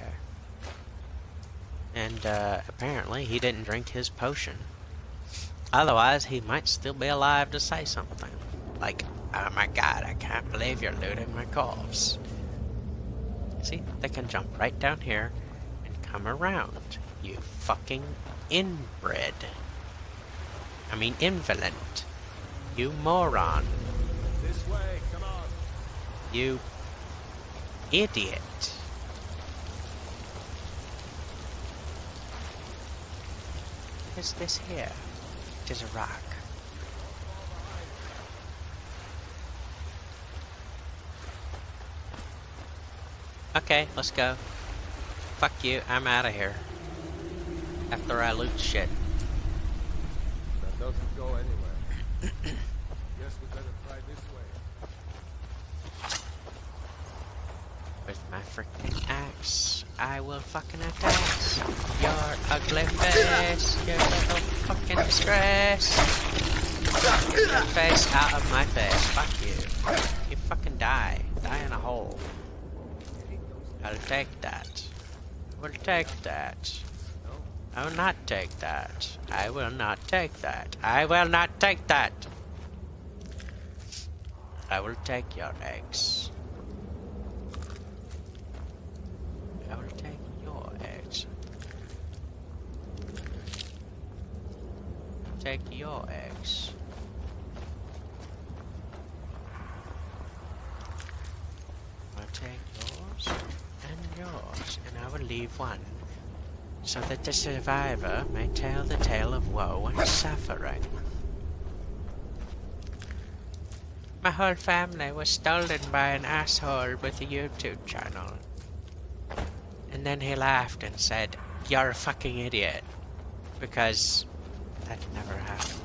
Speaker 1: And uh, apparently he didn't drink his potion. Otherwise, he might still be alive to say something. Like, oh my god, I can't believe you're looting my corpse. See, they can jump right down here and come around. You fucking inbred. I mean invalid. You moron.
Speaker 2: This way, come on.
Speaker 1: You idiot. What is this here? It is a rock. Okay, let's go. Fuck you, I'm out of here. After I loot shit.
Speaker 2: That doesn't go anywhere. Guess we better try this way.
Speaker 1: With my freaking axe, I will fucking attack your ugly face, your little fucking disgrace. Get your face out of my face. Fuck you. You fucking die. Die in a hole. I'll take that. I will take that. I will not take that. I will not take that. I will not take that. I will take your eggs. take your eggs. I'll take yours and yours, and I will leave one, so that the survivor may tell the tale of woe and suffering. My whole family was stolen by an asshole with a YouTube channel. And then he laughed and said, "You're a fucking idiot." Because that never happened.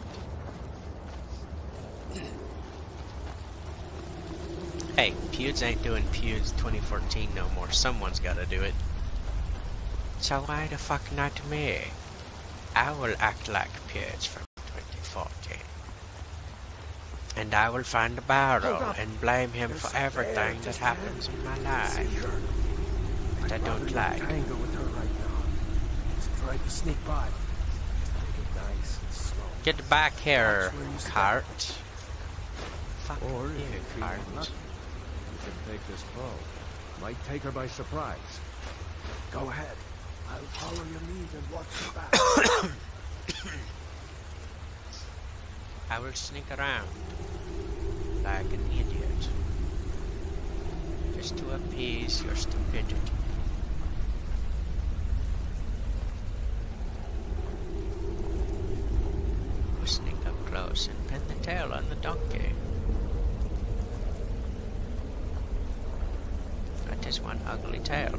Speaker 1: Hey, Pewds ain't doing Pewds twenty fourteen no more. Someone's gotta do it. So why the fuck not me? I will act like Pewds from twenty fourteen. And I will find a barrel and blame him for everything that happens in my life that I don't like.
Speaker 2: Tangle with her right now. Just try to sneak by. Take it nice and slow.
Speaker 1: Get back here, cart. Fuck
Speaker 2: Or
Speaker 1: you,
Speaker 2: if you're
Speaker 1: cart.
Speaker 2: lucky, you can take this bow. Might take her by surprise. Go ahead. I'll follow your lead and watch your back.
Speaker 1: I will sneak around like an idiot, just to appease your stupidity. We'll sneak up close and pin the tail on the donkey. That is one ugly tail.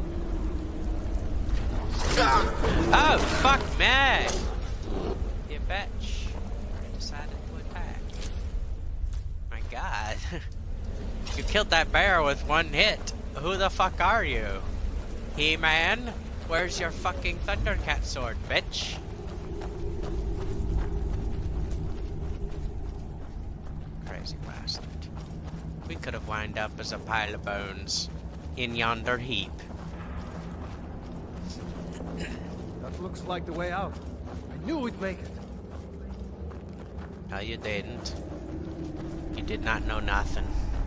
Speaker 1: Oh, fuck me! You bitch. I decided to attack. My god. You killed that bear with one hit. Who the fuck are you? He-Man? Where's your fucking Thundercat sword, bitch? Crazy bastard. We could have wound up as a pile of bones in yonder heap.
Speaker 2: That looks like the way out. I knew we'd make it.
Speaker 1: No, you didn't. You did not know nothing.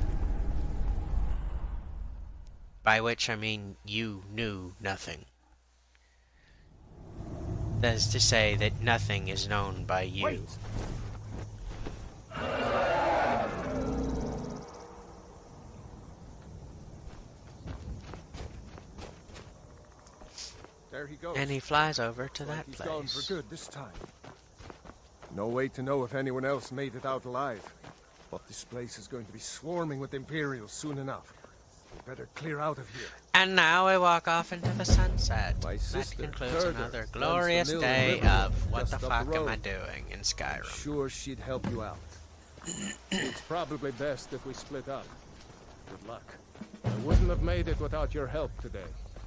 Speaker 1: By which I mean you knew nothing. That is to say that nothing is known by you.
Speaker 2: Wait. There he goes.
Speaker 1: And he flies over to
Speaker 2: Like
Speaker 1: that
Speaker 2: he's
Speaker 1: place.
Speaker 2: gone for good this time. No way to know if anyone else made it out alive. But this place is going to be swarming with Imperials soon enough. We better clear out of here.
Speaker 1: And now we walk off into the sunset.
Speaker 2: My
Speaker 1: That
Speaker 2: sister,
Speaker 1: concludes
Speaker 2: Gerda,
Speaker 1: another
Speaker 2: runs the
Speaker 1: glorious
Speaker 2: mill
Speaker 1: day
Speaker 2: in River,
Speaker 1: of what
Speaker 2: just
Speaker 1: the
Speaker 2: up the
Speaker 1: fuck am
Speaker 2: road.
Speaker 1: I doing in Skyrim.
Speaker 2: Sure she'd help you out.
Speaker 6: It's probably best if we split up. Good luck. I wouldn't have made it without your help today.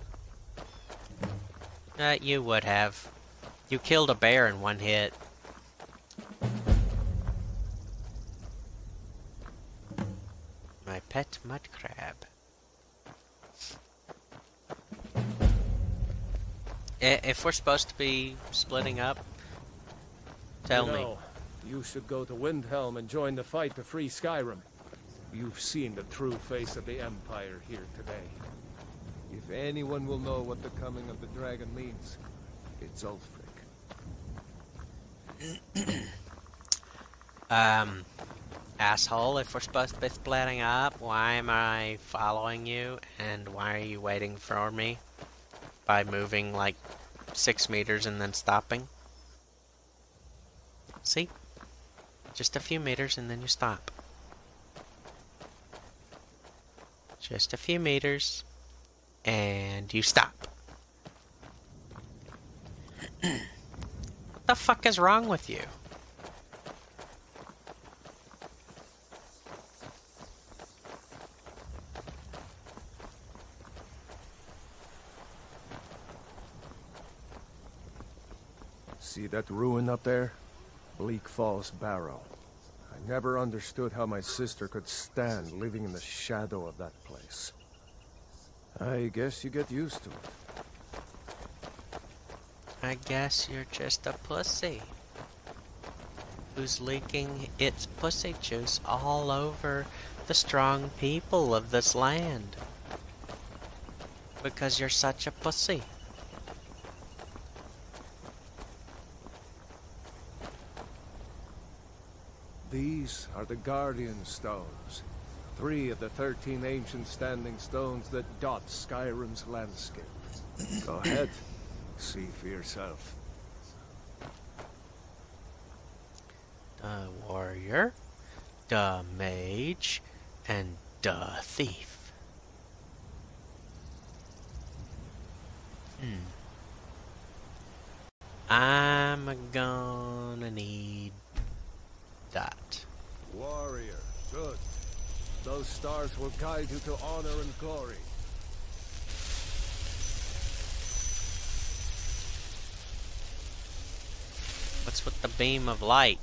Speaker 1: Uh, you would have. You killed a bear in one hit. My pet mud crab. I- If we're supposed to be splitting up, tell
Speaker 6: you
Speaker 1: me.
Speaker 6: know, you should go to Windhelm and join the fight to free Skyrim. You've seen the true face of the Empire here today.
Speaker 2: If anyone will know what the coming of the dragon means, it's Ulfric.
Speaker 1: Um, asshole, if we're supposed to be splitting up, why am I following you? And why are you waiting for me? By moving like six meters and then stopping? See? Just a few meters and then you stop. Just a few meters and you stop. What the fuck is wrong with you?
Speaker 2: See that ruin up there? Bleak Falls Barrow. I never understood how my sister could stand living in the shadow of that place. I guess you get used to it.
Speaker 1: I guess you're just a pussy who's leaking its pussy juice all over the strong people of this land. Because you're such a pussy.
Speaker 2: These are the Guardian Stones. Three of the thirteen ancient standing stones that dot Skyrim's landscape. Go ahead. See for yourself.
Speaker 1: The warrior, the mage, and the thief. Hmm. I'm gonna need that.
Speaker 2: Warrior, good. Those stars will guide you to honor and glory.
Speaker 1: What's with the beam of light?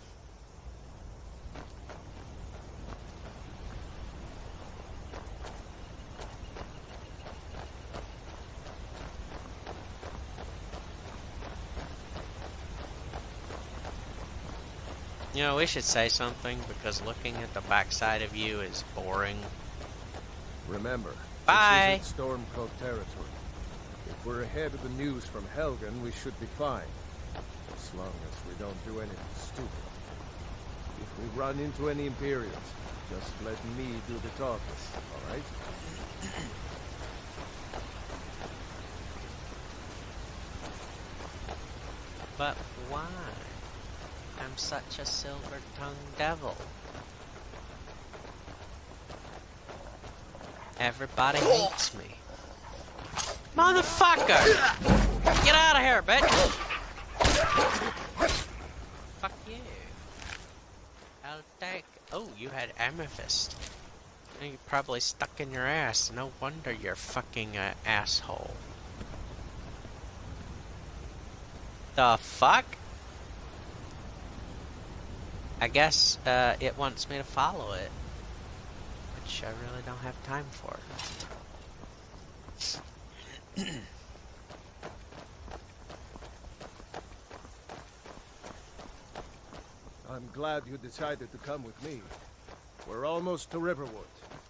Speaker 1: You know, we should say something, because looking at the backside of you is boring.
Speaker 2: Remember,
Speaker 1: Bye.
Speaker 2: this isn't Stormcloak territory. If we're ahead of the news from Helgen, we should be fine. As long as we don't do anything stupid. If we run into any Imperials, just let me do the talking, alright?
Speaker 1: But why? I'm such a silver-tongued devil. Everybody hates me. Motherfucker! Get out of here, bitch! Fuck you. I'll take... Oh, you had amethyst. You probably stuck in your ass. No wonder you're fucking uh, asshole. The fuck? I guess uh, it wants me to follow it, which I really don't have time for.
Speaker 2: I'm glad you decided to come with me. We're almost to Riverwood.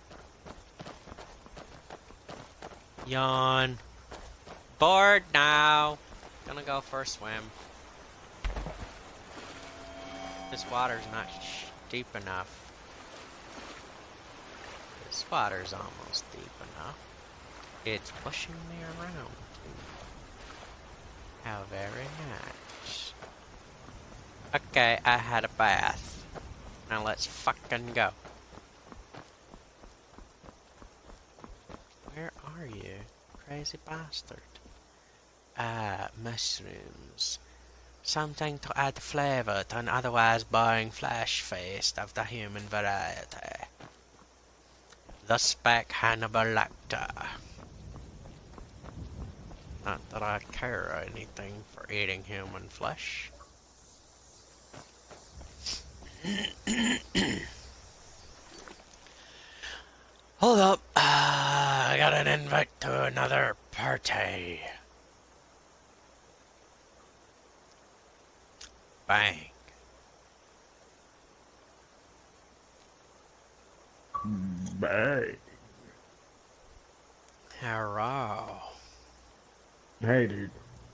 Speaker 1: Yawn. Bored now. Gonna go for a swim. This water's not sh deep enough. This water's almost deep enough. It's pushing me around. How very nice. Okay, I had a bath. Now let's fucking go. Where are you, crazy bastard? Ah, mushrooms. Something to add flavor to an otherwise boring flesh feast of the human variety. The spec Hannibal Lecter. Not that I care anything for eating human flesh. Hold up, uh, I got an invite to another party. Bang.
Speaker 12: Bang.
Speaker 1: Hello.
Speaker 12: Hey, dude.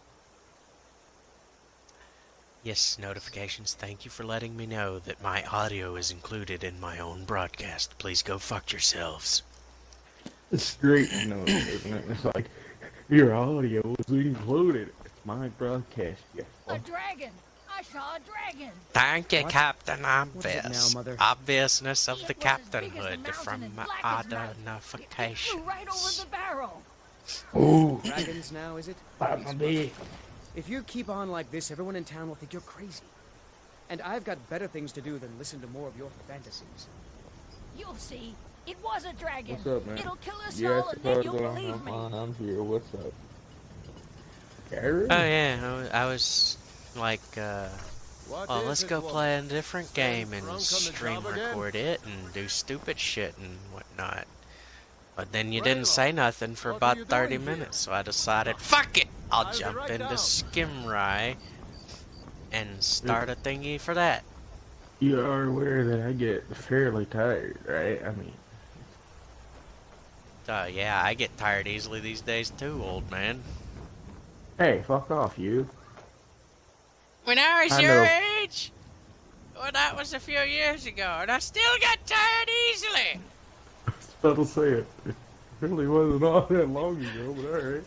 Speaker 1: Yes, notifications. Thank you for letting me know that my audio is included in my own broadcast. Please go fuck yourselves.
Speaker 12: It's great, you know, isn't it? It's like, your audio is included. It's my broadcast, yes.
Speaker 7: A dragon! I saw a dragon!
Speaker 1: Thank you,
Speaker 7: What?
Speaker 1: Captain
Speaker 7: What's it
Speaker 1: Obvious.
Speaker 7: now, Mother?
Speaker 1: Obviousness of
Speaker 7: It
Speaker 1: the
Speaker 7: was as big as
Speaker 1: captainhood
Speaker 7: the mountain
Speaker 1: from
Speaker 7: and black as night.
Speaker 1: identification.
Speaker 7: Flew right over the barrel!
Speaker 12: Ooh.
Speaker 13: Dragons now, is it?
Speaker 12: Bumblebee.
Speaker 13: If you keep on like this, everyone in town will think you're crazy. And I've got better things to do than listen to more of your fantasies.
Speaker 7: You'll see. It was a dragon.
Speaker 12: What's up, man?
Speaker 7: It'll kill us
Speaker 12: Yes,
Speaker 7: all and then you'll
Speaker 12: I'm,
Speaker 7: believe me.
Speaker 12: I'm, I'm here. What's up? Gary?
Speaker 1: Oh yeah, I was, I was like, uh,
Speaker 2: What
Speaker 1: well,
Speaker 2: is
Speaker 1: let's
Speaker 2: it,
Speaker 1: go
Speaker 2: woman?
Speaker 1: play a different game
Speaker 2: Drunk
Speaker 1: and
Speaker 2: on the
Speaker 1: stream
Speaker 2: job again?
Speaker 1: record it and do stupid shit and whatnot. But then you didn't say nothing for
Speaker 2: What are
Speaker 1: about
Speaker 2: you
Speaker 1: thirty
Speaker 2: doing here?
Speaker 1: minutes, so I decided, fuck it! I'll
Speaker 2: I'll be
Speaker 1: jump
Speaker 2: right
Speaker 1: into
Speaker 2: down.
Speaker 1: Skimry and start a thingy for that.
Speaker 12: You are aware that I get fairly tired, right? I mean,
Speaker 1: Uh, yeah, I get tired easily these days too, old man.
Speaker 12: hey, fuck off, you.
Speaker 1: When I was
Speaker 12: I
Speaker 1: your
Speaker 12: know.
Speaker 1: age, Well, that was a few years ago, and I still get tired easily.
Speaker 12: I was about to say it. It really wasn't all that long ago, but alright.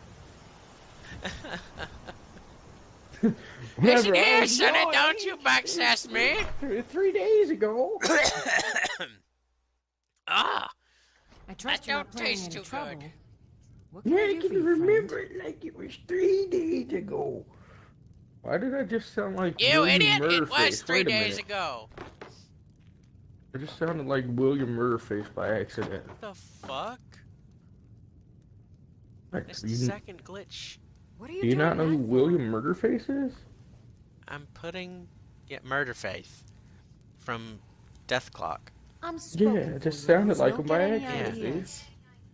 Speaker 1: Listen here, Sonny, don't you backsass me.
Speaker 12: Three days ago.
Speaker 1: Ah,
Speaker 10: I trust
Speaker 1: that
Speaker 10: you're not
Speaker 1: don't
Speaker 10: playing
Speaker 1: taste
Speaker 10: any
Speaker 1: too
Speaker 10: trouble.
Speaker 1: good.
Speaker 10: What can
Speaker 12: Yeah,
Speaker 10: I
Speaker 12: I
Speaker 10: do for
Speaker 12: can
Speaker 10: you,
Speaker 12: remember
Speaker 10: friend?
Speaker 12: it like it was three days ago. Why did I just sound like
Speaker 1: You
Speaker 12: William
Speaker 1: idiot! It
Speaker 12: Murphy?
Speaker 1: was three
Speaker 12: Wait a
Speaker 1: days
Speaker 12: minute.
Speaker 1: ago.
Speaker 12: I just sounded like William Murphy by accident.
Speaker 1: What the fuck?
Speaker 12: Like,
Speaker 1: It's
Speaker 12: do
Speaker 1: the
Speaker 12: you,
Speaker 1: second glitch.
Speaker 10: What are you
Speaker 12: do you
Speaker 10: doing
Speaker 12: not know who
Speaker 10: that for?
Speaker 12: William Murderface is?
Speaker 1: I'm putting yeah, Murder Faith from Death Clock.
Speaker 10: I'm
Speaker 12: Yeah,
Speaker 10: spoken
Speaker 12: it
Speaker 10: for,
Speaker 12: just sounded
Speaker 10: Rose.
Speaker 12: like
Speaker 10: Don't
Speaker 12: him by
Speaker 10: get any
Speaker 12: accident, dude.
Speaker 10: ideas.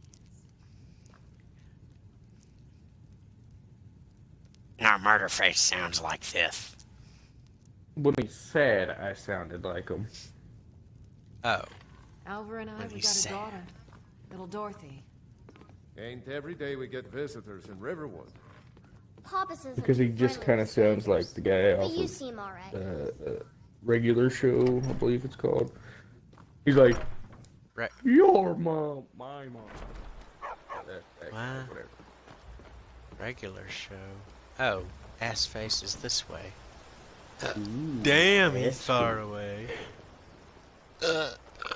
Speaker 1: Now Murder Face sounds like this.
Speaker 12: When he said I sounded like him.
Speaker 1: Oh.
Speaker 10: Alva and I,
Speaker 1: When
Speaker 10: we
Speaker 1: he
Speaker 10: got a
Speaker 1: said.
Speaker 10: daughter. Little Dorothy.
Speaker 2: Ain't every day we get visitors in Riverwood.
Speaker 5: Papa says
Speaker 12: Because he
Speaker 5: I'm
Speaker 12: just
Speaker 5: friendly
Speaker 12: kind of
Speaker 5: with
Speaker 12: sounds
Speaker 5: strangers,
Speaker 12: like the guy
Speaker 5: But
Speaker 12: off
Speaker 5: you
Speaker 12: of
Speaker 5: seem alright.
Speaker 12: uh, uh, regular show, I believe it's called. He's like,
Speaker 1: Right.
Speaker 12: your mom, my mom. That, that
Speaker 1: Wow.
Speaker 12: guy, whatever.
Speaker 1: Regular show. Oh, ass face is this way.
Speaker 12: Ooh,
Speaker 1: Damn, he's
Speaker 12: that's
Speaker 1: far
Speaker 12: good.
Speaker 1: away. Uh,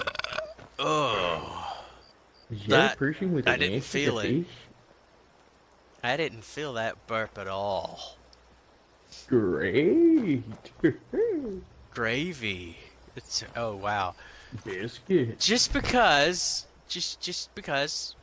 Speaker 1: oh.
Speaker 12: Is
Speaker 1: That-
Speaker 12: that person with
Speaker 1: I
Speaker 12: an
Speaker 1: didn't
Speaker 12: ass
Speaker 1: feel
Speaker 12: with a
Speaker 1: it.
Speaker 12: face?
Speaker 1: I didn't feel that burp at all.
Speaker 12: Great.
Speaker 1: Gravy. It's oh wow.
Speaker 12: Biscuit.
Speaker 1: Just because, just just because.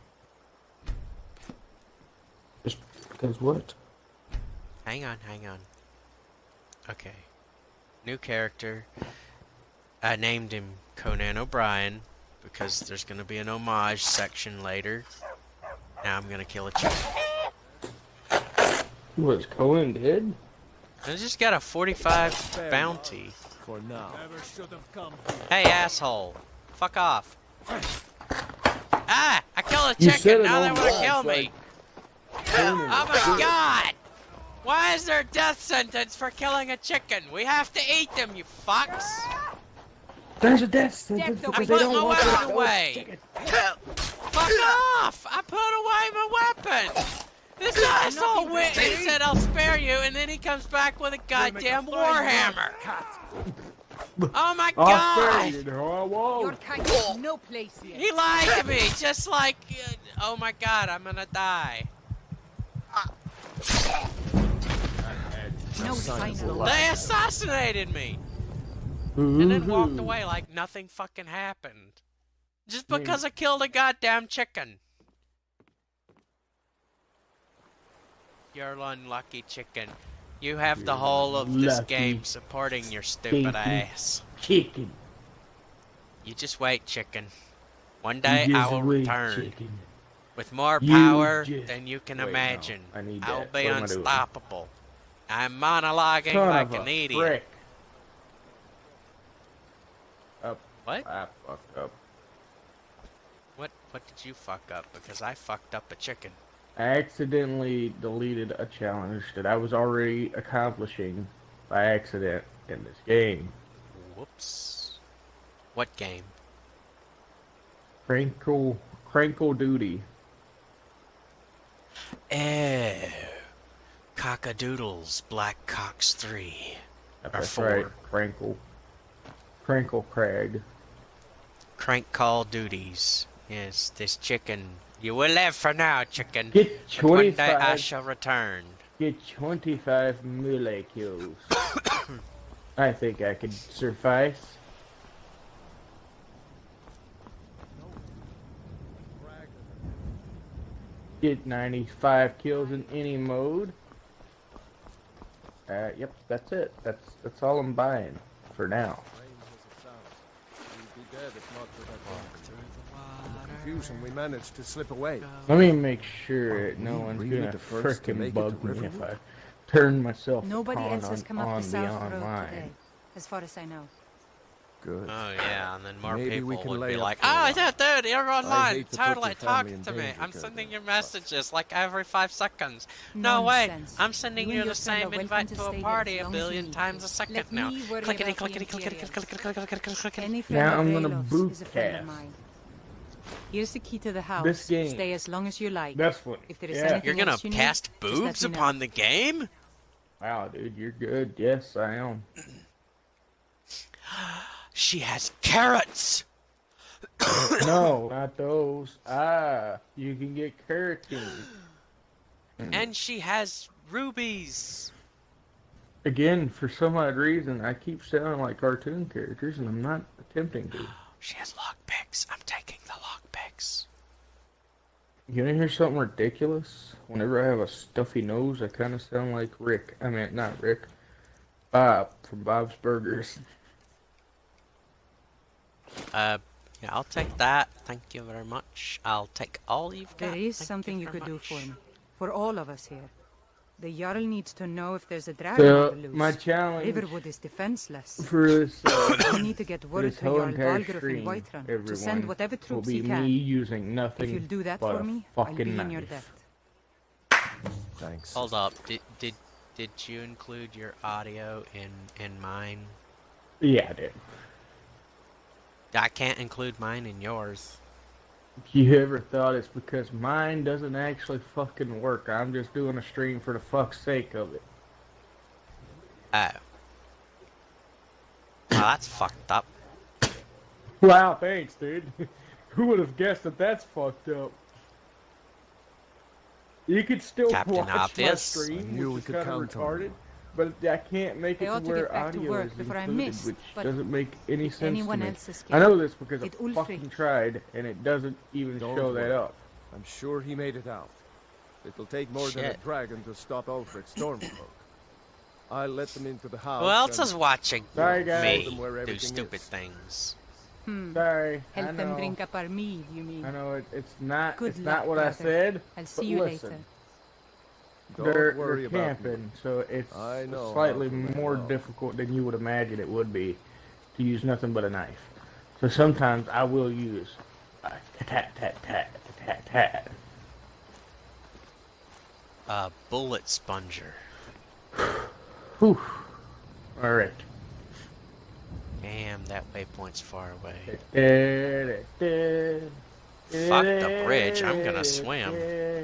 Speaker 12: Just because what?
Speaker 1: Hang on, hang on. Okay. New character. I named him Conan O'Brien because there's gonna be an homage section later. Now I'm gonna kill a chicken.
Speaker 12: Was Cohen dead?
Speaker 1: I just got a forty-five bounty.
Speaker 2: For now.
Speaker 6: Never should have come.
Speaker 1: Hey, asshole. Fuck off. Ah! I killed a
Speaker 12: You said
Speaker 1: chicken,
Speaker 12: it
Speaker 1: now they
Speaker 12: on
Speaker 1: wanna
Speaker 12: blast,
Speaker 1: kill me!
Speaker 12: like, Conan
Speaker 1: Oh
Speaker 12: was
Speaker 1: my
Speaker 12: dead.
Speaker 1: god! Why is there a death sentence for killing a chicken? We have to eat them, you fucks!
Speaker 12: There's a death sentence
Speaker 10: Death
Speaker 12: because
Speaker 1: I
Speaker 12: they
Speaker 1: put
Speaker 12: don't
Speaker 1: my
Speaker 12: want you to
Speaker 1: weapon
Speaker 12: know
Speaker 1: away.
Speaker 12: chicken.
Speaker 1: Fuck off! I put away my weapon! This asshole went and he said I'll spare you, and then he comes back with a goddamn warhammer! Oh my
Speaker 12: I'll spare
Speaker 1: god!
Speaker 12: you, no, I
Speaker 10: Your
Speaker 12: won't.
Speaker 10: kind has no place here.
Speaker 1: He lied to me, just like... Uh, oh my god, I'm gonna die.
Speaker 10: No sign of life.
Speaker 1: They assassinated me! And then walked away like nothing fucking happened. Just because I killed a goddamn chicken. You're unlucky chicken. You have the
Speaker 12: You're
Speaker 1: whole of this
Speaker 12: lucky
Speaker 1: game supporting your stupid
Speaker 12: stinky
Speaker 1: ass.
Speaker 12: Chicken.
Speaker 1: You just wait, chicken. One day
Speaker 12: You
Speaker 1: I
Speaker 12: just
Speaker 1: will
Speaker 12: wait,
Speaker 1: return.
Speaker 12: chicken.
Speaker 1: With more
Speaker 12: You
Speaker 1: power
Speaker 12: just-
Speaker 1: than you can
Speaker 12: Wait, no,
Speaker 1: imagine.
Speaker 12: I need
Speaker 1: I'll
Speaker 12: that.
Speaker 1: be
Speaker 12: What am I doing?
Speaker 1: unstoppable. I'm monologuing
Speaker 12: Son
Speaker 1: like
Speaker 12: of
Speaker 1: an
Speaker 12: a
Speaker 1: idiot.
Speaker 12: frick. Up.
Speaker 1: What?
Speaker 12: I fucked up.
Speaker 1: What what did you fuck up? Because I fucked up a chicken.
Speaker 12: I accidentally deleted a challenge that I was already accomplishing by accident in this game.
Speaker 1: Whoops. What game?
Speaker 12: Crankle, Crankle Duty.
Speaker 1: Oh. Cockadoodles, Black Cocks three. Or
Speaker 12: That's
Speaker 1: four.
Speaker 12: right, Crankle. Crankle Crag.
Speaker 1: Crank call duties. Yes, this chicken. You will live for now, chicken.
Speaker 12: Get
Speaker 1: But one day I
Speaker 12: twenty-five.
Speaker 1: shall return.
Speaker 12: Get twenty-five melee kills. I think I could suffice. Get ninety-five kills in any mode. Uh, yep, that's it. That's that's all I'm buying for now.
Speaker 2: We'd be dead if not for that confusion. We managed to slip away.
Speaker 12: Let me make sure no one's
Speaker 2: really
Speaker 12: gonna
Speaker 2: the first to make
Speaker 12: frickin'
Speaker 2: it to
Speaker 12: bug me if I
Speaker 2: Riverwood?
Speaker 12: turn myself
Speaker 14: Nobody
Speaker 12: on,
Speaker 14: else has
Speaker 12: on,
Speaker 14: come up
Speaker 12: on
Speaker 14: the
Speaker 12: the
Speaker 14: South Road
Speaker 12: online.
Speaker 14: today, as far as I know.
Speaker 2: Good.
Speaker 1: Oh yeah, and then more
Speaker 2: Maybe we
Speaker 1: people
Speaker 2: can
Speaker 1: would
Speaker 2: lay
Speaker 1: be
Speaker 2: up
Speaker 1: like,
Speaker 2: for a
Speaker 1: "Oh,
Speaker 2: while.
Speaker 1: yeah, dude, you're
Speaker 2: I
Speaker 1: online.
Speaker 2: hate to put
Speaker 1: Totally
Speaker 2: your
Speaker 1: talk
Speaker 2: family in
Speaker 1: to me.
Speaker 2: danger,
Speaker 1: I'm
Speaker 2: Gerda,
Speaker 1: sending you
Speaker 2: but-
Speaker 1: messages like every five seconds. No way,
Speaker 10: Nonsense.
Speaker 1: I'm sending
Speaker 10: You
Speaker 1: you
Speaker 10: and
Speaker 1: the
Speaker 10: your friend are
Speaker 1: same
Speaker 10: welcome
Speaker 1: invite
Speaker 10: to
Speaker 1: to a
Speaker 10: stay here
Speaker 1: party
Speaker 10: as
Speaker 1: a
Speaker 10: long as you
Speaker 1: billion
Speaker 10: need
Speaker 1: times
Speaker 10: to.
Speaker 1: a second
Speaker 10: Let
Speaker 1: now.
Speaker 10: me worry
Speaker 1: Clickety,
Speaker 10: about the
Speaker 1: clickety, clickety,
Speaker 10: Imperials.
Speaker 1: clickety, clickety, clickety, clickety.
Speaker 10: Any friend
Speaker 12: Now
Speaker 10: of
Speaker 12: I'm gonna
Speaker 10: Valof's
Speaker 12: boot
Speaker 10: is a friend of
Speaker 12: cast.
Speaker 10: mine. Here's the key to the house.
Speaker 12: This game.
Speaker 10: Stay as long as you like.
Speaker 12: That's funny.
Speaker 10: If there is
Speaker 12: Yeah.
Speaker 10: anything
Speaker 1: You're gonna
Speaker 10: else you need,
Speaker 1: cast
Speaker 10: just let
Speaker 1: boobs
Speaker 10: me know.
Speaker 1: upon the game?
Speaker 12: Wow, dude, you're good. Yes, I am.
Speaker 1: She has carrots.
Speaker 12: No, not those. Ah, you can get keratin.
Speaker 1: And she has rubies.
Speaker 12: Again, for some odd reason, I keep sounding like cartoon characters, and I'm not attempting to.
Speaker 1: She has lockpicks. I'm taking the lockpicks.
Speaker 12: You wanna hear something ridiculous? Whenever I have a stuffy nose, I kind of sound like Rick. I mean, not Rick. Bob from Bob's Burgers.
Speaker 1: Uh, yeah, I'll take that. Thank you very much. I'll take all you've got.
Speaker 10: There is
Speaker 1: Thank
Speaker 10: something you,
Speaker 1: very
Speaker 10: could do
Speaker 1: much.
Speaker 10: for me. For all of us here. The Jarl needs to know if there's a dragon
Speaker 12: So,
Speaker 10: on the loose.
Speaker 12: my challenge
Speaker 10: Riverwood is defenseless.
Speaker 12: for this, uh,
Speaker 10: We need to get
Speaker 12: for
Speaker 10: word
Speaker 12: this
Speaker 10: to
Speaker 12: whole
Speaker 10: Jarl
Speaker 12: entire
Speaker 10: Balgruuf in
Speaker 12: stream,
Speaker 10: Whiterun to
Speaker 12: everyone,
Speaker 10: send whatever
Speaker 12: will
Speaker 10: troops
Speaker 12: be
Speaker 10: he can.
Speaker 12: me using nothing
Speaker 10: If you'll do that
Speaker 12: but
Speaker 10: for
Speaker 12: a
Speaker 10: me, I'll be
Speaker 12: fucking
Speaker 10: in your
Speaker 12: knife.
Speaker 10: debt.
Speaker 2: Thanks.
Speaker 1: Hold up. Did did did you include your audio in in mine?
Speaker 12: Yeah, I did.
Speaker 1: I can't include mine in yours.
Speaker 12: If you ever thought it's because mine doesn't actually fucking work, I'm just doing a stream for the fuck's sake of it.
Speaker 1: Oh. Well, that's fucked up.
Speaker 12: Wow, thanks, dude. Who would have guessed that that's fucked up? You could still
Speaker 1: Captain
Speaker 12: watch
Speaker 1: Obvious.
Speaker 12: my
Speaker 2: I
Speaker 12: stream,
Speaker 2: knew we
Speaker 12: which is
Speaker 2: could
Speaker 12: kind of
Speaker 2: count on
Speaker 12: retarded,
Speaker 2: you.
Speaker 12: but I can't make it
Speaker 10: I
Speaker 12: to
Speaker 10: ought to
Speaker 12: where
Speaker 10: get back to
Speaker 12: audio
Speaker 10: work
Speaker 12: is
Speaker 10: before I
Speaker 12: included,
Speaker 10: missed,
Speaker 12: which
Speaker 10: but
Speaker 12: doesn't make any
Speaker 10: did
Speaker 12: sense to
Speaker 10: anyone
Speaker 12: me.
Speaker 10: else escape?
Speaker 12: I know this because
Speaker 10: Did
Speaker 12: I
Speaker 10: Ulfric?
Speaker 12: fucking tried, and it doesn't even
Speaker 2: Don't
Speaker 12: show that
Speaker 2: worry.
Speaker 12: up.
Speaker 2: I'm sure he made it out. It'll take more than a
Speaker 1: Shit.
Speaker 2: dragon to stop Ulfric's Stormfolk. I'll let them into the house.
Speaker 1: Who else
Speaker 2: and
Speaker 1: is watching
Speaker 12: Sorry, guys.
Speaker 1: me
Speaker 2: Tell them where
Speaker 1: do
Speaker 2: everything
Speaker 1: stupid
Speaker 2: is.
Speaker 1: things?
Speaker 10: Hmm.
Speaker 12: Sorry, I
Speaker 10: Help them
Speaker 12: know.
Speaker 10: drink up our mead, you mean?
Speaker 12: I know it, it's not.
Speaker 10: Good
Speaker 12: it's
Speaker 10: luck,
Speaker 12: not what I
Speaker 10: brother.
Speaker 12: said.
Speaker 10: I'll see
Speaker 12: but
Speaker 10: you
Speaker 12: listen,
Speaker 10: later.
Speaker 2: Don't
Speaker 12: They're,
Speaker 2: worry
Speaker 12: they're
Speaker 2: about me.
Speaker 12: camping, so it's
Speaker 2: I know how
Speaker 12: slightly
Speaker 2: to lay
Speaker 12: more
Speaker 2: low.
Speaker 12: difficult than you would imagine it would be to use nothing but a knife. So sometimes I will use a tat tat tat tat tat.
Speaker 1: A bullet sponger.
Speaker 12: Whew. All right.
Speaker 1: Damn, that waypoint's far away.
Speaker 12: Fuck
Speaker 1: the bridge, I'm gonna swim.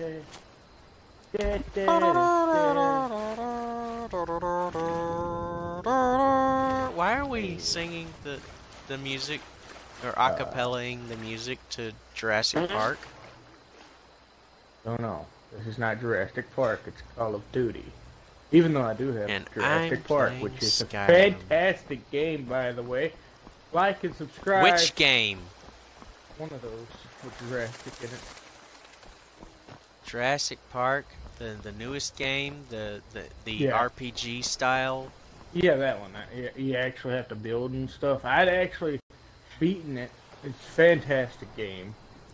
Speaker 1: Why are we singing the the music or acapellaing the music to Jurassic Park?
Speaker 12: Don't know. This is not Jurassic Park. It's Call of Duty. Even though I do have
Speaker 1: And
Speaker 12: Jurassic
Speaker 1: I'm
Speaker 12: Park,
Speaker 1: playing
Speaker 12: which is a
Speaker 1: Skyrim.
Speaker 12: fantastic game, by the way. Like and subscribe.
Speaker 1: Which game?
Speaker 12: One of those with Jurassic in it.
Speaker 1: Jurassic Park, the the newest game, the the, the
Speaker 12: Yeah.
Speaker 1: R P G style.
Speaker 12: Yeah, that one. That- You, you actually have to build and stuff. I'd actually beaten it. It's a fantastic game.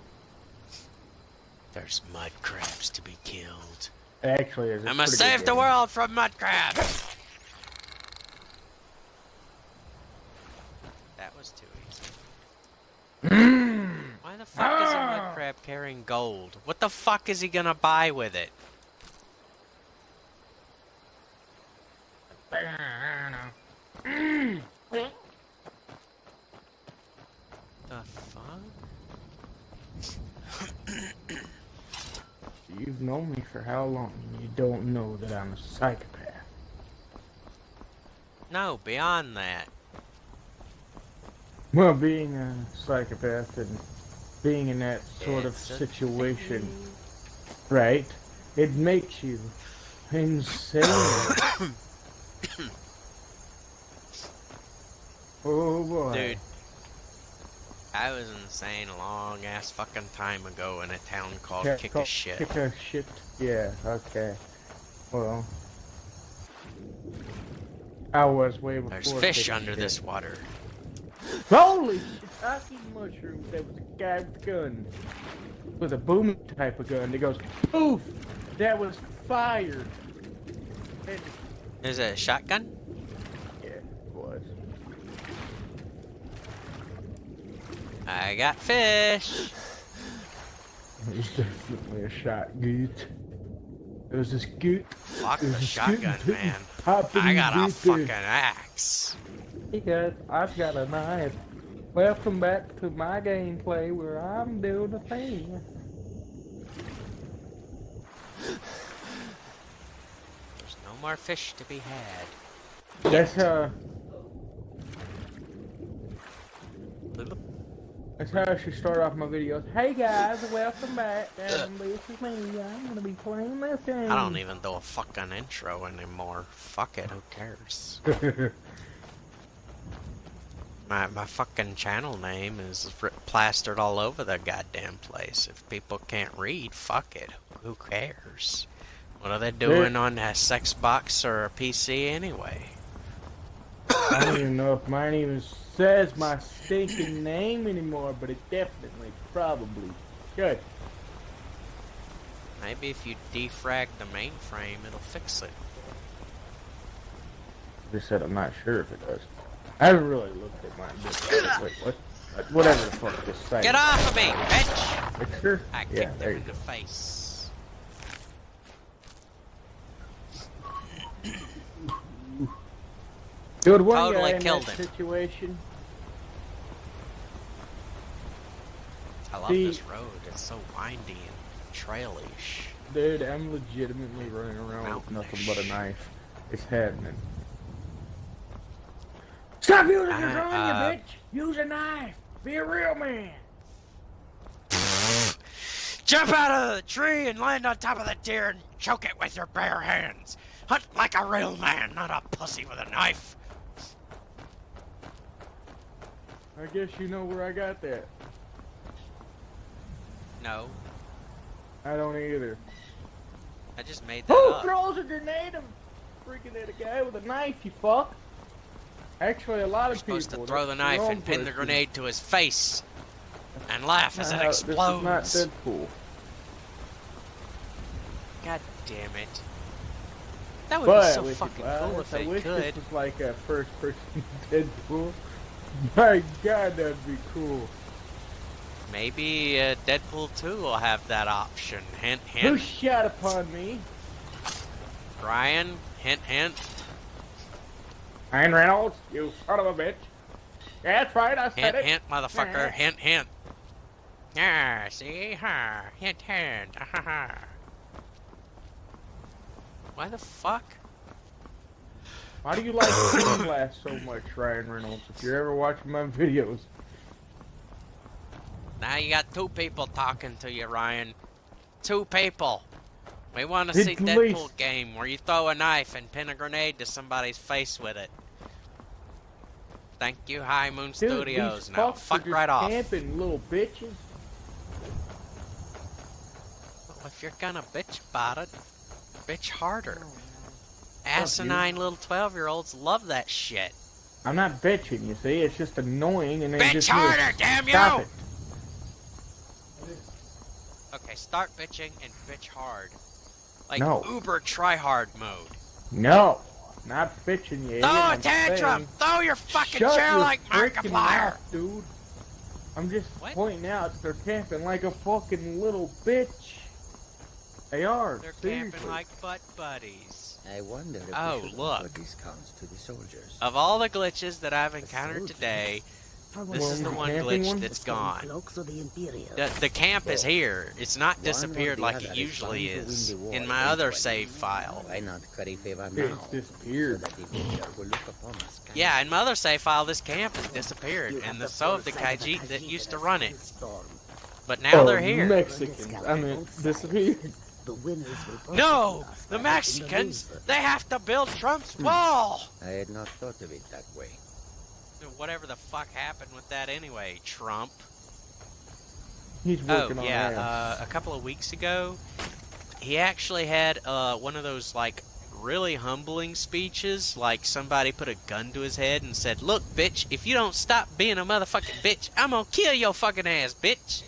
Speaker 1: There's mud crabs to be killed.
Speaker 12: It actually is. It's
Speaker 1: I'm gonna
Speaker 12: pretty good
Speaker 1: save the
Speaker 12: game.
Speaker 1: world from mud crabs. That was too easy. Why the fuck is a mud crab carrying gold? What the fuck is he gonna buy with it? The fuck?
Speaker 12: You've known me for how long? And you don't know that I'm a psychopath.
Speaker 1: No, beyond that.
Speaker 12: Well, being a psychopath and being in that sort of
Speaker 1: It's a
Speaker 12: situation, right? It makes you insane. Oh boy.
Speaker 1: Dude, I was insane a long ass fucking time ago in a town called
Speaker 12: Yeah,
Speaker 1: Kick
Speaker 12: call-
Speaker 1: a Shit.
Speaker 12: Kick a shit. Yeah, okay. Well, I was way before.
Speaker 1: There's fish
Speaker 12: Kick a
Speaker 1: under
Speaker 12: Shit.
Speaker 1: this water.
Speaker 12: Holy shiitake mushrooms! There was a guy with a gun. With a booming type of gun. That goes, poof! That was fire! And,
Speaker 1: Is it a shotgun?
Speaker 12: yeah, it was.
Speaker 1: I got fish.
Speaker 12: There's definitely a shotgun. There's this goot.
Speaker 1: Fuck
Speaker 12: There's
Speaker 1: the
Speaker 12: a
Speaker 1: shotgun,
Speaker 12: scoot
Speaker 1: man.
Speaker 12: popping
Speaker 1: I got a
Speaker 12: goot
Speaker 1: fucking
Speaker 12: there.
Speaker 1: axe.
Speaker 12: Hey guys, I've got a knife. Welcome back to my gameplay where I'm doing a thing.
Speaker 1: There's no more fish to be had.
Speaker 12: That's uh. That's how I should start off my videos. Hey guys, welcome back. And this is me. I'm gonna be playing this game.
Speaker 1: I don't even do a fucking intro anymore. Fuck it, who cares? my my fucking channel name is plastered all over the goddamn place. If people can't read, fuck it. Who cares? What are they doing on a sex box or a P C anyway?
Speaker 12: I don't even know if mine even says my stinking name anymore, but it definitely probably should.
Speaker 1: Maybe if you defrag the mainframe, it'll fix it.
Speaker 12: Just said I'm not sure if it does. I haven't really looked at mine. Wait, what? Whatever the fuck this site.
Speaker 1: Get off of me, bitch!
Speaker 12: Picture?
Speaker 1: I
Speaker 12: Yeah,
Speaker 1: kicked
Speaker 12: there
Speaker 1: her
Speaker 12: you
Speaker 1: in
Speaker 12: go.
Speaker 1: the face.
Speaker 12: Dude, one
Speaker 1: Totally
Speaker 12: guy in
Speaker 1: killed
Speaker 12: that
Speaker 1: him.
Speaker 12: situation.
Speaker 1: I love
Speaker 12: See-
Speaker 1: this road. It's so windy and trailish.
Speaker 12: Dude, I'm legitimately running around with nothing but a knife. It's happening. Stop using your
Speaker 1: I,
Speaker 12: gun,
Speaker 1: uh,
Speaker 12: you bitch! Use a knife! Be a real man!
Speaker 1: Jump out of the tree and land on top of the deer and choke it with your bare hands. Hunt like a real man, not a pussy with a knife.
Speaker 12: I guess you know where I got that.
Speaker 1: No,
Speaker 12: I don't either.
Speaker 1: I just made that
Speaker 12: Who
Speaker 1: up.
Speaker 12: throws a grenade and freaking at a guy with a knife, you fuck? Actually, a lot
Speaker 1: You're
Speaker 12: of
Speaker 1: supposed
Speaker 12: people.
Speaker 1: to throw the
Speaker 12: that's
Speaker 1: knife
Speaker 12: wrong
Speaker 1: and pin the
Speaker 12: person.
Speaker 1: grenade to his face and laugh as it
Speaker 12: Uh,
Speaker 1: explodes.
Speaker 12: This is not Deadpool.
Speaker 1: God damn it. That would
Speaker 12: But
Speaker 1: be so
Speaker 12: with
Speaker 1: fucking
Speaker 12: well,
Speaker 1: cool if
Speaker 12: I
Speaker 1: it
Speaker 12: wish
Speaker 1: could.
Speaker 12: this was like a first-person Deadpool. My God, that'd be cool.
Speaker 1: Maybe uh, Deadpool two will have that option. Hint,
Speaker 12: Who
Speaker 1: hint.
Speaker 12: shot upon me?
Speaker 1: Ryan, hint, hint.
Speaker 12: Ryan Reynolds, you son of a bitch. That's right, I said
Speaker 1: Hint,
Speaker 12: it.
Speaker 1: hint, motherfucker. Hint, hint. Ah, see? Ha. Hint, hint. Ha, ha, ha. Why the fuck?
Speaker 12: Why do you like Sunglass so much, Ryan Reynolds? If you're ever watching my videos.
Speaker 1: Now you got two people talking to you, Ryan. Two people. We want to
Speaker 12: At
Speaker 1: see
Speaker 12: least-
Speaker 1: Deadpool game where you throw a knife and pin a grenade to somebody's face with it. Thank you, High Moon
Speaker 12: Dude,
Speaker 1: Studios.
Speaker 12: these
Speaker 1: Now
Speaker 12: fucks
Speaker 1: fuck
Speaker 12: are just
Speaker 1: right off.
Speaker 12: camping, little bitches.
Speaker 1: Well, if you're gonna bitch about it, bitch harder. Asinine little twelve-year-olds love that shit.
Speaker 12: I'm not bitching, you see. It's just annoying and they
Speaker 1: Bitch
Speaker 12: just
Speaker 1: harder,
Speaker 12: need to
Speaker 1: damn
Speaker 12: stop
Speaker 1: you!
Speaker 12: it.
Speaker 1: Okay, start bitching and bitch hard. Like
Speaker 12: No.
Speaker 1: uber try-hard mode.
Speaker 12: No, not bitching you.
Speaker 1: Throw a
Speaker 12: I'm
Speaker 1: tantrum!
Speaker 12: saying,
Speaker 1: Throw your fucking
Speaker 12: shut
Speaker 1: chair
Speaker 12: your
Speaker 1: like
Speaker 12: freaking
Speaker 1: Markiplier!
Speaker 12: mouth, dude. I'm just
Speaker 1: What?
Speaker 12: pointing out they're camping like a fucking little bitch. They are.
Speaker 1: They're
Speaker 12: seriously.
Speaker 1: camping like butt buddies.
Speaker 8: I wonder if
Speaker 1: Oh,
Speaker 8: we should
Speaker 1: look.
Speaker 8: offer discounts to the soldiers.
Speaker 1: Of all the glitches that I've encountered
Speaker 8: soldiers?
Speaker 1: today, this
Speaker 12: Well,
Speaker 1: is the
Speaker 12: the
Speaker 1: one
Speaker 12: camping
Speaker 1: glitch
Speaker 12: one?
Speaker 1: that's gone.
Speaker 8: Cloaks of the Imperial.
Speaker 1: The, the camp is here. It's not
Speaker 8: One
Speaker 1: disappeared
Speaker 8: or the
Speaker 1: like
Speaker 8: other
Speaker 1: it
Speaker 8: is
Speaker 1: usually
Speaker 8: bound to win
Speaker 1: is
Speaker 8: the war
Speaker 1: in my other
Speaker 8: eventually.
Speaker 1: save file.
Speaker 8: Why not curry favor
Speaker 12: It's
Speaker 8: now?
Speaker 12: disappeared.
Speaker 8: So that the future will look upon us kindly.
Speaker 1: Yeah, in my other save file, this camp has disappeared,
Speaker 8: You
Speaker 1: and
Speaker 8: have
Speaker 1: the
Speaker 8: the
Speaker 1: so have the
Speaker 8: full sight of the
Speaker 1: Khajiit that
Speaker 8: Khajiit
Speaker 1: used to
Speaker 8: in a
Speaker 1: run it.
Speaker 8: sandstorm.
Speaker 1: But now
Speaker 12: Oh,
Speaker 1: they're here.
Speaker 12: Mexicans. I mean, disappeared.
Speaker 8: The winners will
Speaker 1: No!
Speaker 8: prosecute us
Speaker 1: The
Speaker 8: by
Speaker 1: Mexicans!
Speaker 8: breaking the
Speaker 1: They have to build Trump's wall!
Speaker 8: I had not thought of it that way.
Speaker 1: Whatever the fuck happened with that anyway, Trump.
Speaker 12: He's
Speaker 1: Oh,
Speaker 12: working on
Speaker 1: yeah,
Speaker 12: that.
Speaker 1: uh, a couple of weeks ago, he actually had uh, one of those, like, really humbling speeches, like somebody put a gun to his head and said, "Look, bitch, if you don't stop being a motherfucking bitch, I'm gonna kill your fucking ass, bitch."